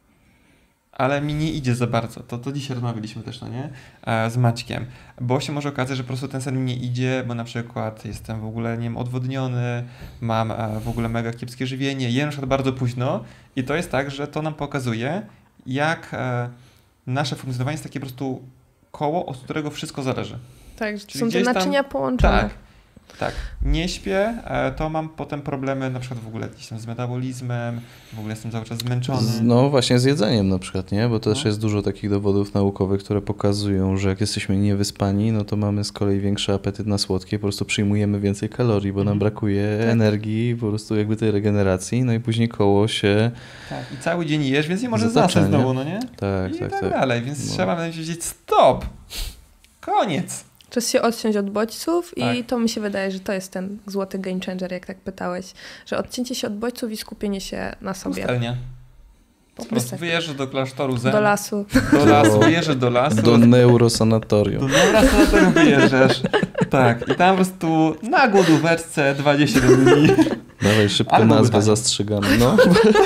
A: ale mi nie idzie za bardzo. To dzisiaj rozmawialiśmy też, no nie? Z Maćkiem. Bo się może okazać, że po prostu ten sen mi nie idzie, bo na przykład jestem w ogóle, nie wiem, odwodniony, mam w ogóle mega kiepskie żywienie, jem na przykład bardzo późno i to jest tak, że to nam pokazuje, jak nasze funkcjonowanie jest takie po prostu koło, od którego wszystko zależy.
B: Tak, że
A: Czyli
B: są te
A: gdzieś tam-
B: naczynia połączone.
A: Tak, nie śpię, to mam potem problemy na przykład w ogóle gdzieś tam z metabolizmem, w ogóle jestem cały czas zmęczony.
C: No właśnie z jedzeniem na przykład, nie? Bo też
A: No.
C: jest dużo takich dowodów naukowych, które pokazują, że jak jesteśmy niewyspani, no to mamy z kolei większy apetyt na słodkie, po prostu przyjmujemy więcej kalorii, bo nam brakuje energii, po prostu jakby tej regeneracji, no i później koło się...
A: Tak, i cały dzień jesz, więc nie możesz
C: Zatacza,
A: zasnąć
C: nie?
A: znowu, no nie?
C: Tak,
A: I
C: tak.
A: tak dalej, więc trzeba powiedzieć stop, koniec.
B: Czas się odciąć od bodźców
A: Tak.
B: i to mi się wydaje, że to jest ten złoty game changer, jak tak pytałeś, że odcięcie się od bodźców i skupienie się na sobie.
A: Pustelnia. Po prostu wyjeżdżasz do klasztoru Zen.
B: Do lasu.
A: Do lasu, wyjeżdżasz do lasu.
C: Do neurosanatorium.
A: Do neurosanatorium wyjeżdżasz. Tak. I tam po prostu na głodóweczce 27 dni.
C: Dawaj szybko
A: Albo
C: nazwę
A: pytanie.
C: zastrzegamy. No.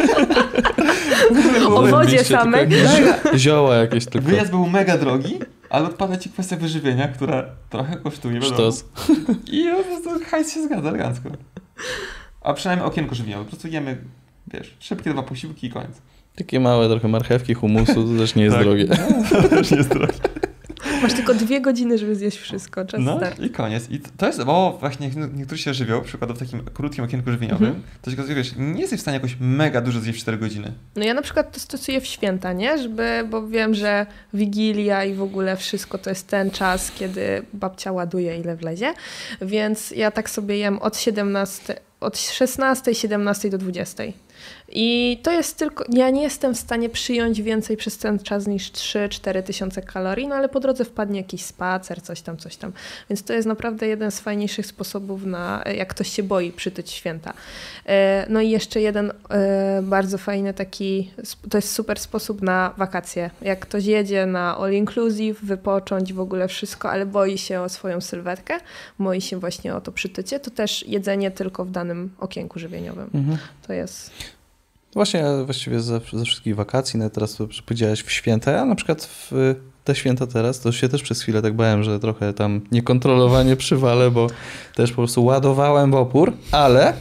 B: O wodzie
C: Mieście
B: samej.
C: tylko zioła jakieś tylko.
A: Wyjazd był mega drogi, ale odpada ci kwestia wyżywienia, która trochę kosztuje. wiadomo.
C: Sztos.
A: I po prostu hajs się zgadza elegancko. A przynajmniej okienko żywieniowe. Po prostu jemy, wiesz, szybkie 2 posiłki i koniec.
C: Takie małe trochę marchewki, humusu, to też nie jest
A: Tak.
C: drogie.
A: To też nie jest drogie.
B: Masz tylko 2 godziny, żeby zjeść wszystko. Czas
A: No
B: start.
A: i koniec. I to jest, bo właśnie niektórzy się żywią, przykład w takim krótkim okienku żywieniowym, to się okazuje, wiesz, nie jesteś w stanie jakoś mega dużo zjeść w 4 godziny.
B: No ja na przykład to stosuję w święta, nie? Bo wiem, że Wigilia i w ogóle wszystko to jest ten czas, kiedy babcia ładuje ile wlezie, więc ja tak sobie jem od 16, 17 do 20. I to jest tylko, ja nie jestem w stanie przyjąć więcej przez ten czas niż 3-4 tysiące kalorii, no ale po drodze wpadnie jakiś spacer, coś tam. Więc to jest naprawdę jeden z fajniejszych sposobów na, jak ktoś się boi przytyć święta. No i jeszcze jeden bardzo fajny taki, to jest super sposób na wakacje. Jak ktoś jedzie na all inclusive, wypocząć w ogóle wszystko, ale boi się o swoją sylwetkę, boi się właśnie o to przytycie, to też jedzenie tylko w danym okienku żywieniowym. To jest...
C: Właśnie właściwie ze wszystkich wakacji, nawet teraz powiedziałeś w święta, ja na przykład w te święta teraz, to się też przez chwilę tak bałem, że trochę tam niekontrolowanie przywalę, bo też po prostu ładowałem w opór, ale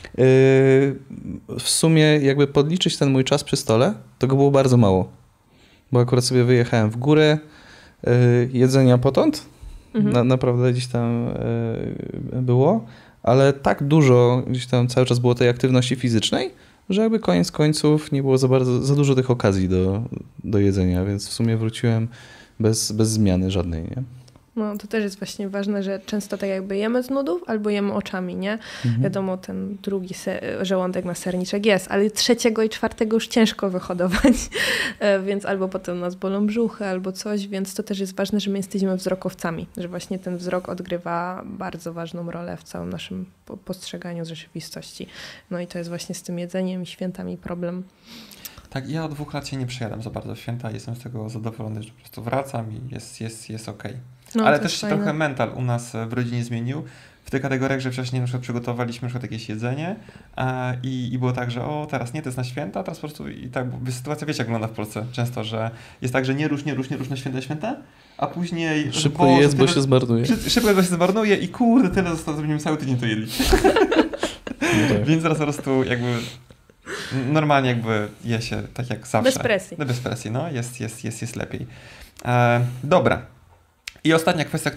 C: w sumie jakby podliczyć ten mój czas przy stole, to go było bardzo mało, bo akurat sobie wyjechałem w górę, jedzenia potąd, naprawdę gdzieś tam było, ale tak dużo gdzieś tam cały czas było tej aktywności fizycznej, że jakby koniec końców nie było za dużo tych okazji do jedzenia, więc w sumie wróciłem bez zmiany żadnej, nie?
B: No to też jest właśnie ważne, że często tak jakby jemy z nudów albo jemy oczami, nie? Wiadomo, ten drugi żołądek na serniczek jest, ale 3. i 4. już ciężko wyhodować, więc albo potem nas bolą brzuchy albo coś, więc to też jest ważne, że my jesteśmy wzrokowcami, że właśnie ten wzrok odgrywa bardzo ważną rolę w całym naszym postrzeganiu rzeczywistości. No i to jest właśnie z tym jedzeniem i świętami problem.
A: Tak, ja od 2 lat się nie przejadam za bardzo w święta, jestem z tego zadowolony, że po prostu wracam i jest okej.
B: No,
A: ale
B: to
A: też
B: jest
A: się
B: fajne.
A: trochę mental u nas w rodzinie zmienił w tych kategoriach, że wcześniej na przykład przygotowaliśmy na przykład jakieś jedzenie i było tak, że teraz nie, to jest na święta, teraz po prostu i tak, bo sytuacja wiecie jak wygląda w Polsce często, że jest tak, że nie rusz na święta, a później...
C: Szybko jest, bo się zmarnuje.
A: Szybko jest, bo się zmarnuje i kurde, tyle zostało, będziemy cały tydzień to jedli.
C: No tak.
A: Więc teraz po prostu jakby normalnie jakby je się tak jak zawsze.
B: Bez presji.
A: Bez presji, no. Jest lepiej. Dobra. I ostatnia kwestia,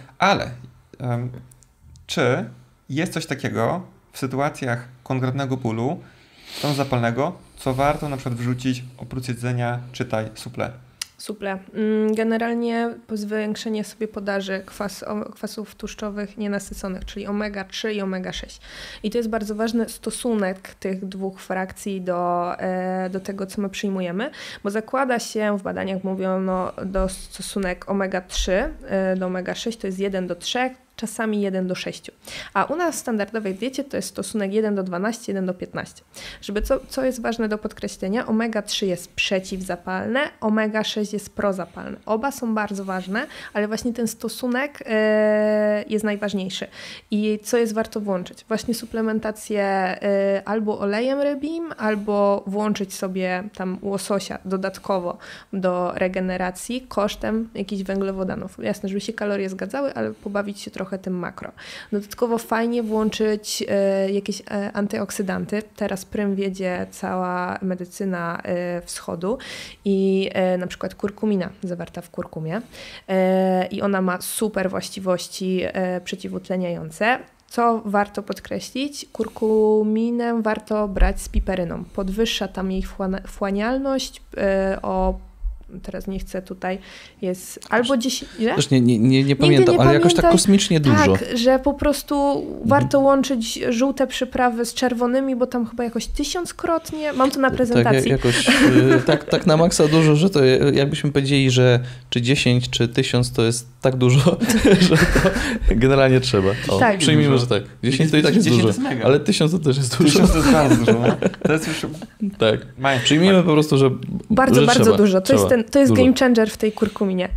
A: czy jest coś takiego w sytuacjach konkretnego bólu, stanu zapalnego, co warto na przykład wrzucić oprócz jedzenia, czytaj, suple?
B: Suple. Generalnie zwiększenie sobie podaży kwasów tłuszczowych nienasyconych, czyli omega-3 i omega-6. I to jest bardzo ważny stosunek tych 2 frakcji do tego, co my przyjmujemy, bo zakłada się, w badaniach mówiono, stosunek omega-3 do omega-6 to jest 1:3, czasami 1:6. A u nas w standardowej diecie to jest stosunek 1:12, 1:15. Co jest ważne do podkreślenia, omega-3 jest przeciwzapalne, omega-6 jest prozapalne. Oba są bardzo ważne, ale właśnie ten stosunek jest najważniejszy. I co jest warto włączyć? Właśnie suplementację albo olejem rybim, albo włączyć sobie tam łososia dodatkowo do regeneracji kosztem jakichś węglowodanów. Jasne, żeby się kalorie zgadzały, ale pobawić się trochę tym makro. Dodatkowo fajnie włączyć jakieś antyoksydanty. Teraz prym wiedzie cała medycyna wschodu i na przykład kurkumina zawarta w kurkumie i ona ma super właściwości przeciwutleniające. Co warto podkreślić? Kurkuminę warto brać z piperyną. Podwyższa tam jej wchłanialność o teraz nie chcę tutaj, jest albo 10... Ile?
C: Też nie pamiętam, ale jakoś tak kosmicznie dużo.
B: Tak, że po prostu warto łączyć żółte przyprawy z czerwonymi, bo tam chyba jakoś 1000-krotnie, mam to na prezentacji.
C: Tak na maksa dużo, że to jakbyśmy powiedzieli, że czy 10, czy 1000 to jest tak dużo, że to generalnie trzeba.
B: Tak.
C: Przyjmijmy, że tak. 10 to i tak jest dużo, ale 1000 to też jest dużo.
A: 1000 to jest bardzo dużo, no. To jest już...
C: Tak. Przyjmijmy po prostu, że
B: bardzo
C: trzeba,
B: dużo. To jest
C: dużo.
B: game changer w tej kurkuminie.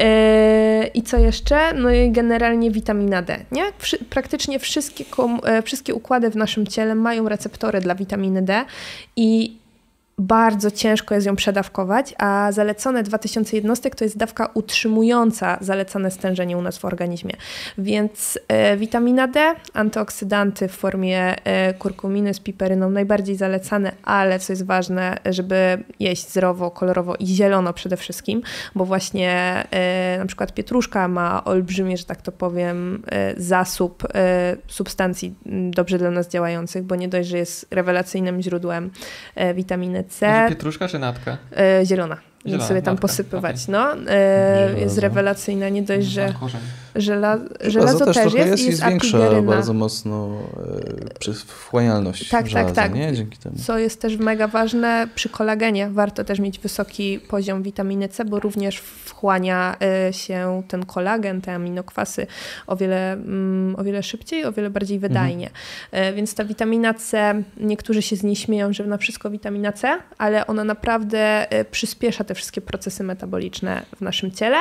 B: I co jeszcze? No i generalnie witamina D, nie? Praktycznie wszystkie układy w naszym ciele mają receptory dla witaminy D i bardzo ciężko jest ją przedawkować, a zalecone 2000 jednostek to jest dawka utrzymująca zalecane stężenie u nas w organizmie. Więc witamina D, antyoksydanty w formie kurkuminy z piperyną najbardziej zalecane, ale co jest ważne, żeby jeść zdrowo, kolorowo i zielono przede wszystkim, bo właśnie na przykład pietruszka ma olbrzymie, że tak to powiem, zasób substancji dobrze dla nas działających, bo nie dość, że jest rewelacyjnym źródłem witaminy C.
A: Pietruszka czy natka?
B: Zielona. Więc sobie tam posypywać. Okay. No, jest rewelacyjna, nie dość, że żelazo też jest i jest
C: zwiększa bardzo mocno wchłanialność żelaza,
B: tak.
C: Nie? Dzięki temu.
B: Co jest też mega ważne, przy kolagenie warto też mieć wysoki poziom witaminy C, bo również wchłania się ten kolagen, te aminokwasy o wiele szybciej, o wiele bardziej wydajnie. Więc ta witamina C, niektórzy się z niej śmieją, że na wszystko witamina C, ale ona naprawdę przyspiesza te wszystkie procesy metaboliczne w naszym ciele.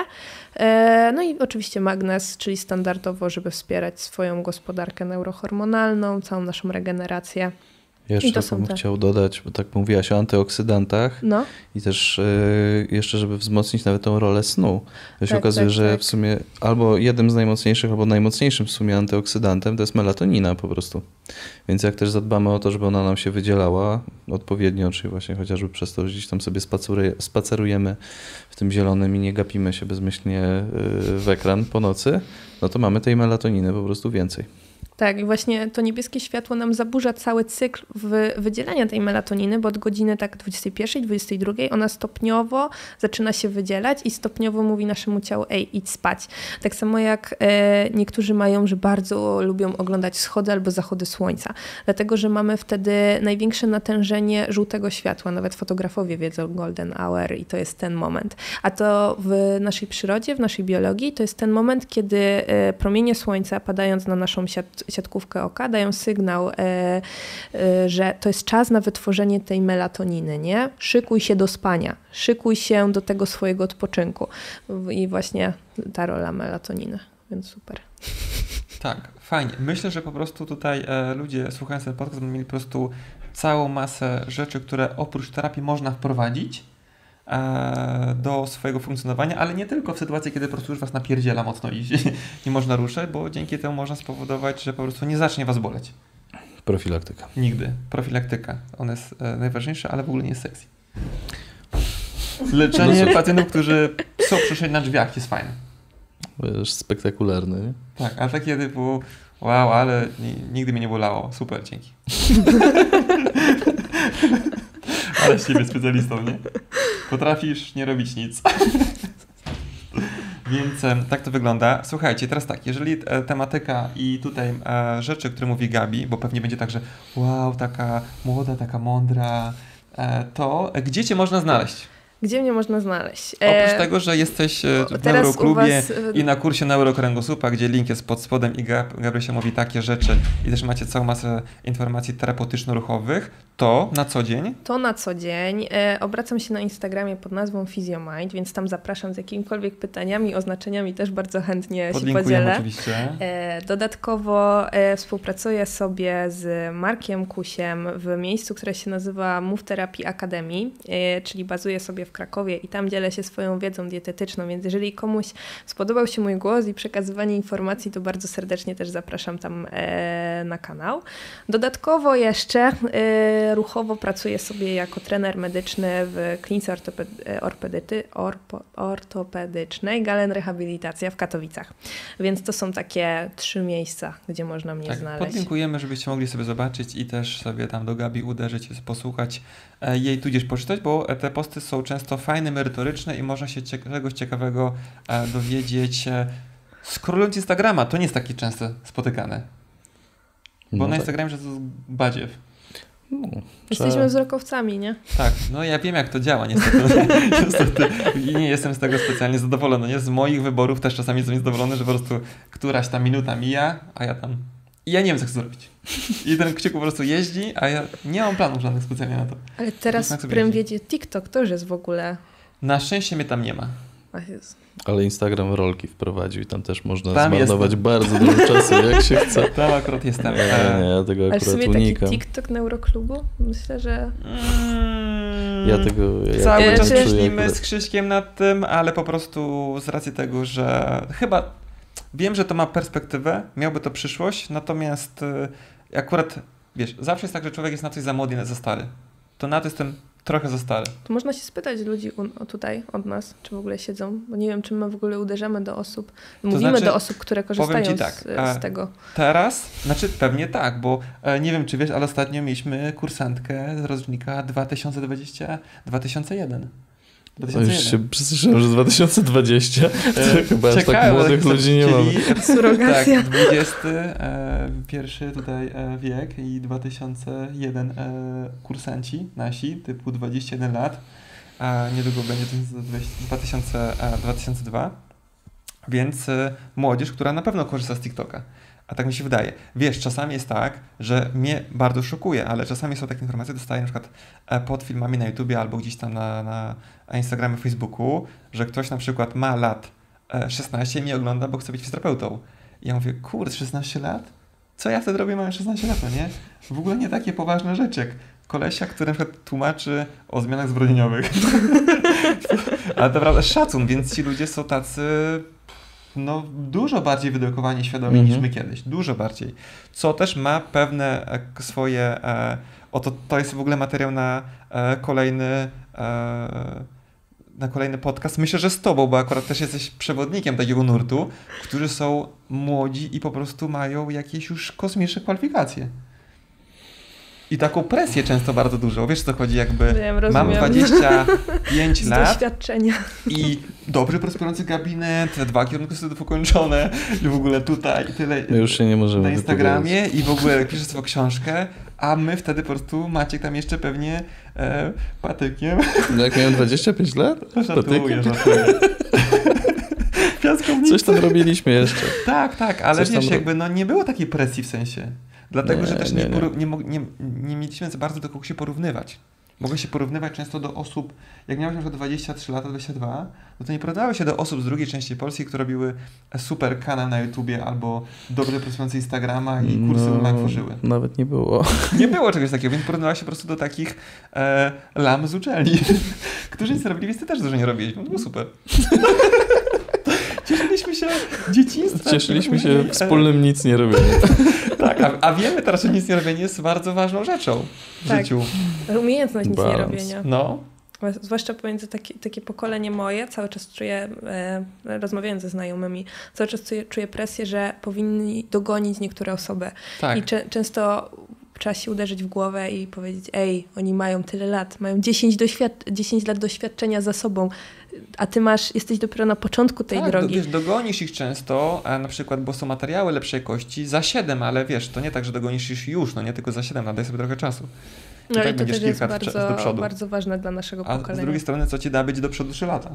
B: No i oczywiście magnez, czyli standardowo, żeby wspierać swoją gospodarkę neurohormonalną, całą naszą regenerację.
C: Jeszcze bym chciał dodać, bo tak mówiłaś o antyoksydantach i też jeszcze, żeby wzmocnić nawet tą rolę snu. To się okazuje, że w sumie albo jednym z najmocniejszych, albo najmocniejszym w sumie antyoksydantem to jest melatonina po prostu. Więc jak też zadbamy o to, żeby ona nam się wydzielała odpowiednio, czyli właśnie chociażby przez to, że gdzieś tam sobie spacerujemy w tym zielonym i nie gapimy się bezmyślnie w ekran po nocy, no to mamy tej melatoniny po prostu więcej.
B: Tak, i właśnie to niebieskie światło nam zaburza cały cykl wydzielania tej melatoniny, bo od godziny 21, 22 ona stopniowo zaczyna się wydzielać i stopniowo mówi naszemu ciału: ej, idź spać. Tak samo jak niektórzy mają, że bardzo lubią oglądać wschody albo zachody słońca, dlatego że mamy wtedy największe natężenie żółtego światła. Nawet fotografowie wiedzą golden hour i to jest ten moment. A to w naszej przyrodzie, w naszej biologii to jest ten moment, kiedy promienie słońca padając na naszą siatkówkę oka dają sygnał, że to jest czas na wytworzenie tej melatoniny, nie? Szykuj się do spania, szykuj się do tego swojego odpoczynku. I właśnie ta rola melatoniny, więc super.
A: Tak, fajnie. Myślę, że po prostu tutaj ludzie słuchając ten podcast będą mieli po prostu całą masę rzeczy, które oprócz terapii można wprowadzić do swojego funkcjonowania, ale nie tylko w sytuacji, kiedy po prostu już was napierdziela mocno i nie można ruszać, bo dzięki temu można spowodować, że po prostu nie zacznie was boleć.
C: Profilaktyka.
A: Nigdy. Profilaktyka. Ona jest najważniejsza, ale w ogóle nie jest sexy. Leczenie pacjentów, którzy są przyszli na drzwiach, jest fajne.
C: Już spektakularne, nie?
A: Tak, ale takie typu wow, ale nigdy mnie nie bolało. Super, dzięki. Ale z ciebie specjalistą, nie? Potrafisz nie robić nic. Więc tak to wygląda. Słuchajcie, teraz tak, jeżeli tematyka i tutaj rzeczy, które mówi Gabi, bo pewnie będzie tak, że wow, taka młoda, taka mądra, to gdzie cię można znaleźć?
B: Gdzie mnie można znaleźć?
A: Oprócz tego, że jesteś w Neuroklubie i na kursie Neurokręgosłupa, gdzie link jest pod spodem i Gabrysia mówi takie rzeczy i też macie całą masę informacji terapeutyczno-ruchowych, to na co dzień?
B: To na co dzień. Obracam się na Instagramie pod nazwą PhysioMind, więc tam zapraszam z jakimikolwiek pytaniami, oznaczeniami też bardzo chętnie się podzielę.
A: Oczywiście.
B: Dodatkowo współpracuję sobie z Markiem Kusiem w miejscu, które się nazywa Move Therapy Academy, czyli bazuję sobie w Krakowie i tam dzielę się swoją wiedzą dietetyczną, więc jeżeli komuś spodobał się mój głos i przekazywanie informacji, to bardzo serdecznie też zapraszam tam na kanał. Dodatkowo jeszcze ruchowo pracuję sobie jako trener medyczny w klinice ortopedycznej Galen Rehabilitacja w Katowicach. Więc to są takie 3 miejsca, gdzie można mnie znaleźć.
A: Podlinkujemy, żebyście mogli sobie zobaczyć i też sobie tam do Gabi uderzyć, posłuchać jej tudzież poczytać, bo te posty są często często fajne, merytoryczne i można się czegoś ciekawego dowiedzieć. Scrollując Instagrama, to nie jest takie często spotykane. Bo na Instagramie, że to jest badziew.
C: No,
B: Jesteśmy wzrokowcami, nie?
A: Tak, no ja wiem jak to działa niestety. Niestety. I nie jestem z tego specjalnie zadowolony. Nie? Z moich wyborów też czasami jestem zadowolony, że po prostu któraś ta minuta mija, a ja tam... I ja nie wiem co chcę zrobić. I ten kciuk po prostu jeździ, a ja nie mam planów żadnych specjalnie na to.
B: Ale teraz w prym wiedzie TikTok to już jest w ogóle...
A: Na szczęście mnie tam nie ma.
C: Ale Instagram rolki wprowadził i tam też można
A: tam
C: zmarnować bardzo dużo czasu, jak się chce.
A: Tam akurat jestem.
C: Nie, ja tego akurat
B: ale w sumie
C: unikam.
B: taki TikTok Neuroklubu? Myślę, że...
C: Ja tego...
A: Cały czas
C: czuję
A: myślimy
C: akurat.
A: z Krzyśkiem nad tym, ale po prostu z racji tego, że chyba wiem, że to ma perspektywę, miałby to przyszłość, natomiast akurat, wiesz, zawsze jest tak, że człowiek jest na coś za młody, za stary. To na to jestem trochę za stary.
B: To można się spytać ludzi tutaj od nas, czy w ogóle siedzą, bo nie wiem, czy my w ogóle uderzamy do osób, mówimy do osób, które korzystają z tego.
A: Teraz, znaczy pewnie tak, bo nie wiem, czy wiesz, ale ostatnio mieliśmy kursantkę z rocznika 2020-2001.
C: Już się przestraszyłem, że 2020 to chyba aż tak młodych ludzi nie mamy.
B: Surrogacja.
A: Tak, 21 tutaj wiek i 2001 kursanci nasi, typu 21 lat, a niedługo będzie 2002, więc młodzież, która na pewno korzysta z TikToka. A tak mi się wydaje. Wiesz, czasami jest tak, że mnie bardzo szokuje, ale czasami są takie informacje, dostaję na przykład pod filmami na YouTubie albo gdzieś tam na Instagramie, Facebooku, że ktoś na przykład ma lat 16 i mnie ogląda, bo chce być fizjoterapeutą. I ja mówię, kurde, 16 lat? Co ja wtedy robię, mając 16 lat, no nie? W ogóle nie takie poważne rzeczy, jak kolesia, który na przykład tłumaczy o zmianach zbrojeniowych. Ale to prawda, szacun, więc ci ludzie są tacy... no dużo bardziej wyedukowani, świadomi niż my kiedyś. Dużo bardziej. Co też ma pewne swoje... to jest w ogóle materiał na kolejny podcast. Myślę, że z tobą, bo akurat też jesteś przewodnikiem takiego nurtu, którzy są młodzi i po prostu mają jakieś już kosmiczne kwalifikacje. I taką presję często bardzo dużo. Wiesz, co chodzi? Jakby mam 25 lat
B: doświadczenia.
A: I dobrze prosperujący gabinet, 2 kierunki studiów ukończone i w ogóle tutaj i tyle.
C: My już się nie możemy
A: na Instagramie i w ogóle piszę swoją książkę, a my wtedy po prostu, Maciek tam jeszcze pewnie patykiem.
C: No jak miałem 25 lat?
A: Żartuję.
C: Coś tam robiliśmy jeszcze.
A: Tak, ale wiesz, jakby nie było takiej presji w sensie. Dlatego, że też nie mieliśmy za bardzo do kogo się porównywać. Mogłem się porównywać często do osób, jak miałem na przykład 23 lata, 22, no to nie porównywały się do osób z drugiej części Polski, które robiły super kanał na YouTubie albo dobrze pracujące Instagrama i kursy online tworzyły.
C: Nawet nie było. Nie
A: było czegoś takiego, więc porównywała się po prostu do takich lam z uczelni, którzy nic nie robili, więc ty też dużo nie robiłeś, to było super. Cieszyliśmy się dzieciństwem.
C: Cieszyliśmy się wspólnym nic nie robieniem.
A: Tak, a wiemy teraz, że nic nie robienie jest bardzo ważną rzeczą w życiu.
B: Umiejętność nic nie robienia.
A: No.
B: Zwłaszcza pomiędzy takie pokolenie moje, cały czas czuję, rozmawiając ze znajomymi, cały czas czuję presję, że powinni dogonić niektóre osoby. Tak. I często trzeba się uderzyć w głowę i powiedzieć, oni mają tyle lat, mają 10 lat doświadczenia za sobą, a ty jesteś dopiero na początku tej drogi.
A: Wiesz, dogonisz ich często, a na przykład, bo są materiały lepszej jakości, za 7, ale wiesz, to nie tak, że dogonisz ich już, nie tylko za 7, daj sobie trochę czasu.
B: I tak to też jest bardzo ważne dla naszego pokolenia.
A: A z drugiej strony, co ci da być do przodu 3 lata?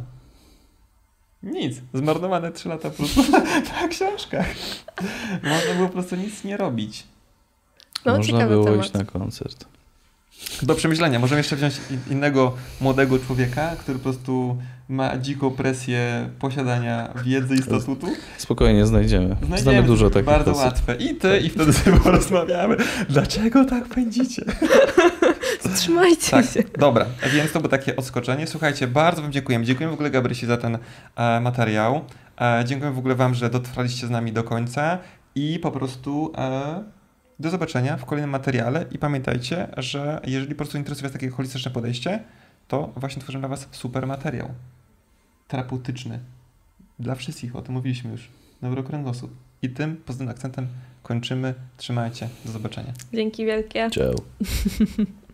A: Nic. Zmarnowane 3 lata po prostu na książkach. Można było po prostu nic nie robić.
C: Można było iść na koncert.
A: Do przemyślenia. Możemy jeszcze wziąć innego młodego człowieka, który po prostu ma dziką presję posiadania wiedzy i statutu.
C: Spokojnie, znajdziemy. Znamy dużo takich
A: bardzo
C: osób.
A: łatwe. I ty, i wtedy sobie porozmawiamy. Dlaczego tak pędzicie?
B: Wstrzymajcie się.
A: Dobra, więc to było takie odskoczenie. Słuchajcie, bardzo wam dziękujemy. Dziękujemy w ogóle Gabrysi za ten materiał. Dziękujemy w ogóle wam, że dotrwaliście z nami do końca i po prostu... do zobaczenia w kolejnym materiale i pamiętajcie, że jeżeli po prostu interesuje was takie holistyczne podejście, to właśnie tworzymy dla was super materiał terapeutyczny dla wszystkich, o tym mówiliśmy już, neurokręgosłup. I tym pozytywnym akcentem kończymy. Trzymajcie, do zobaczenia.
B: Dzięki wielkie.
C: Ciao.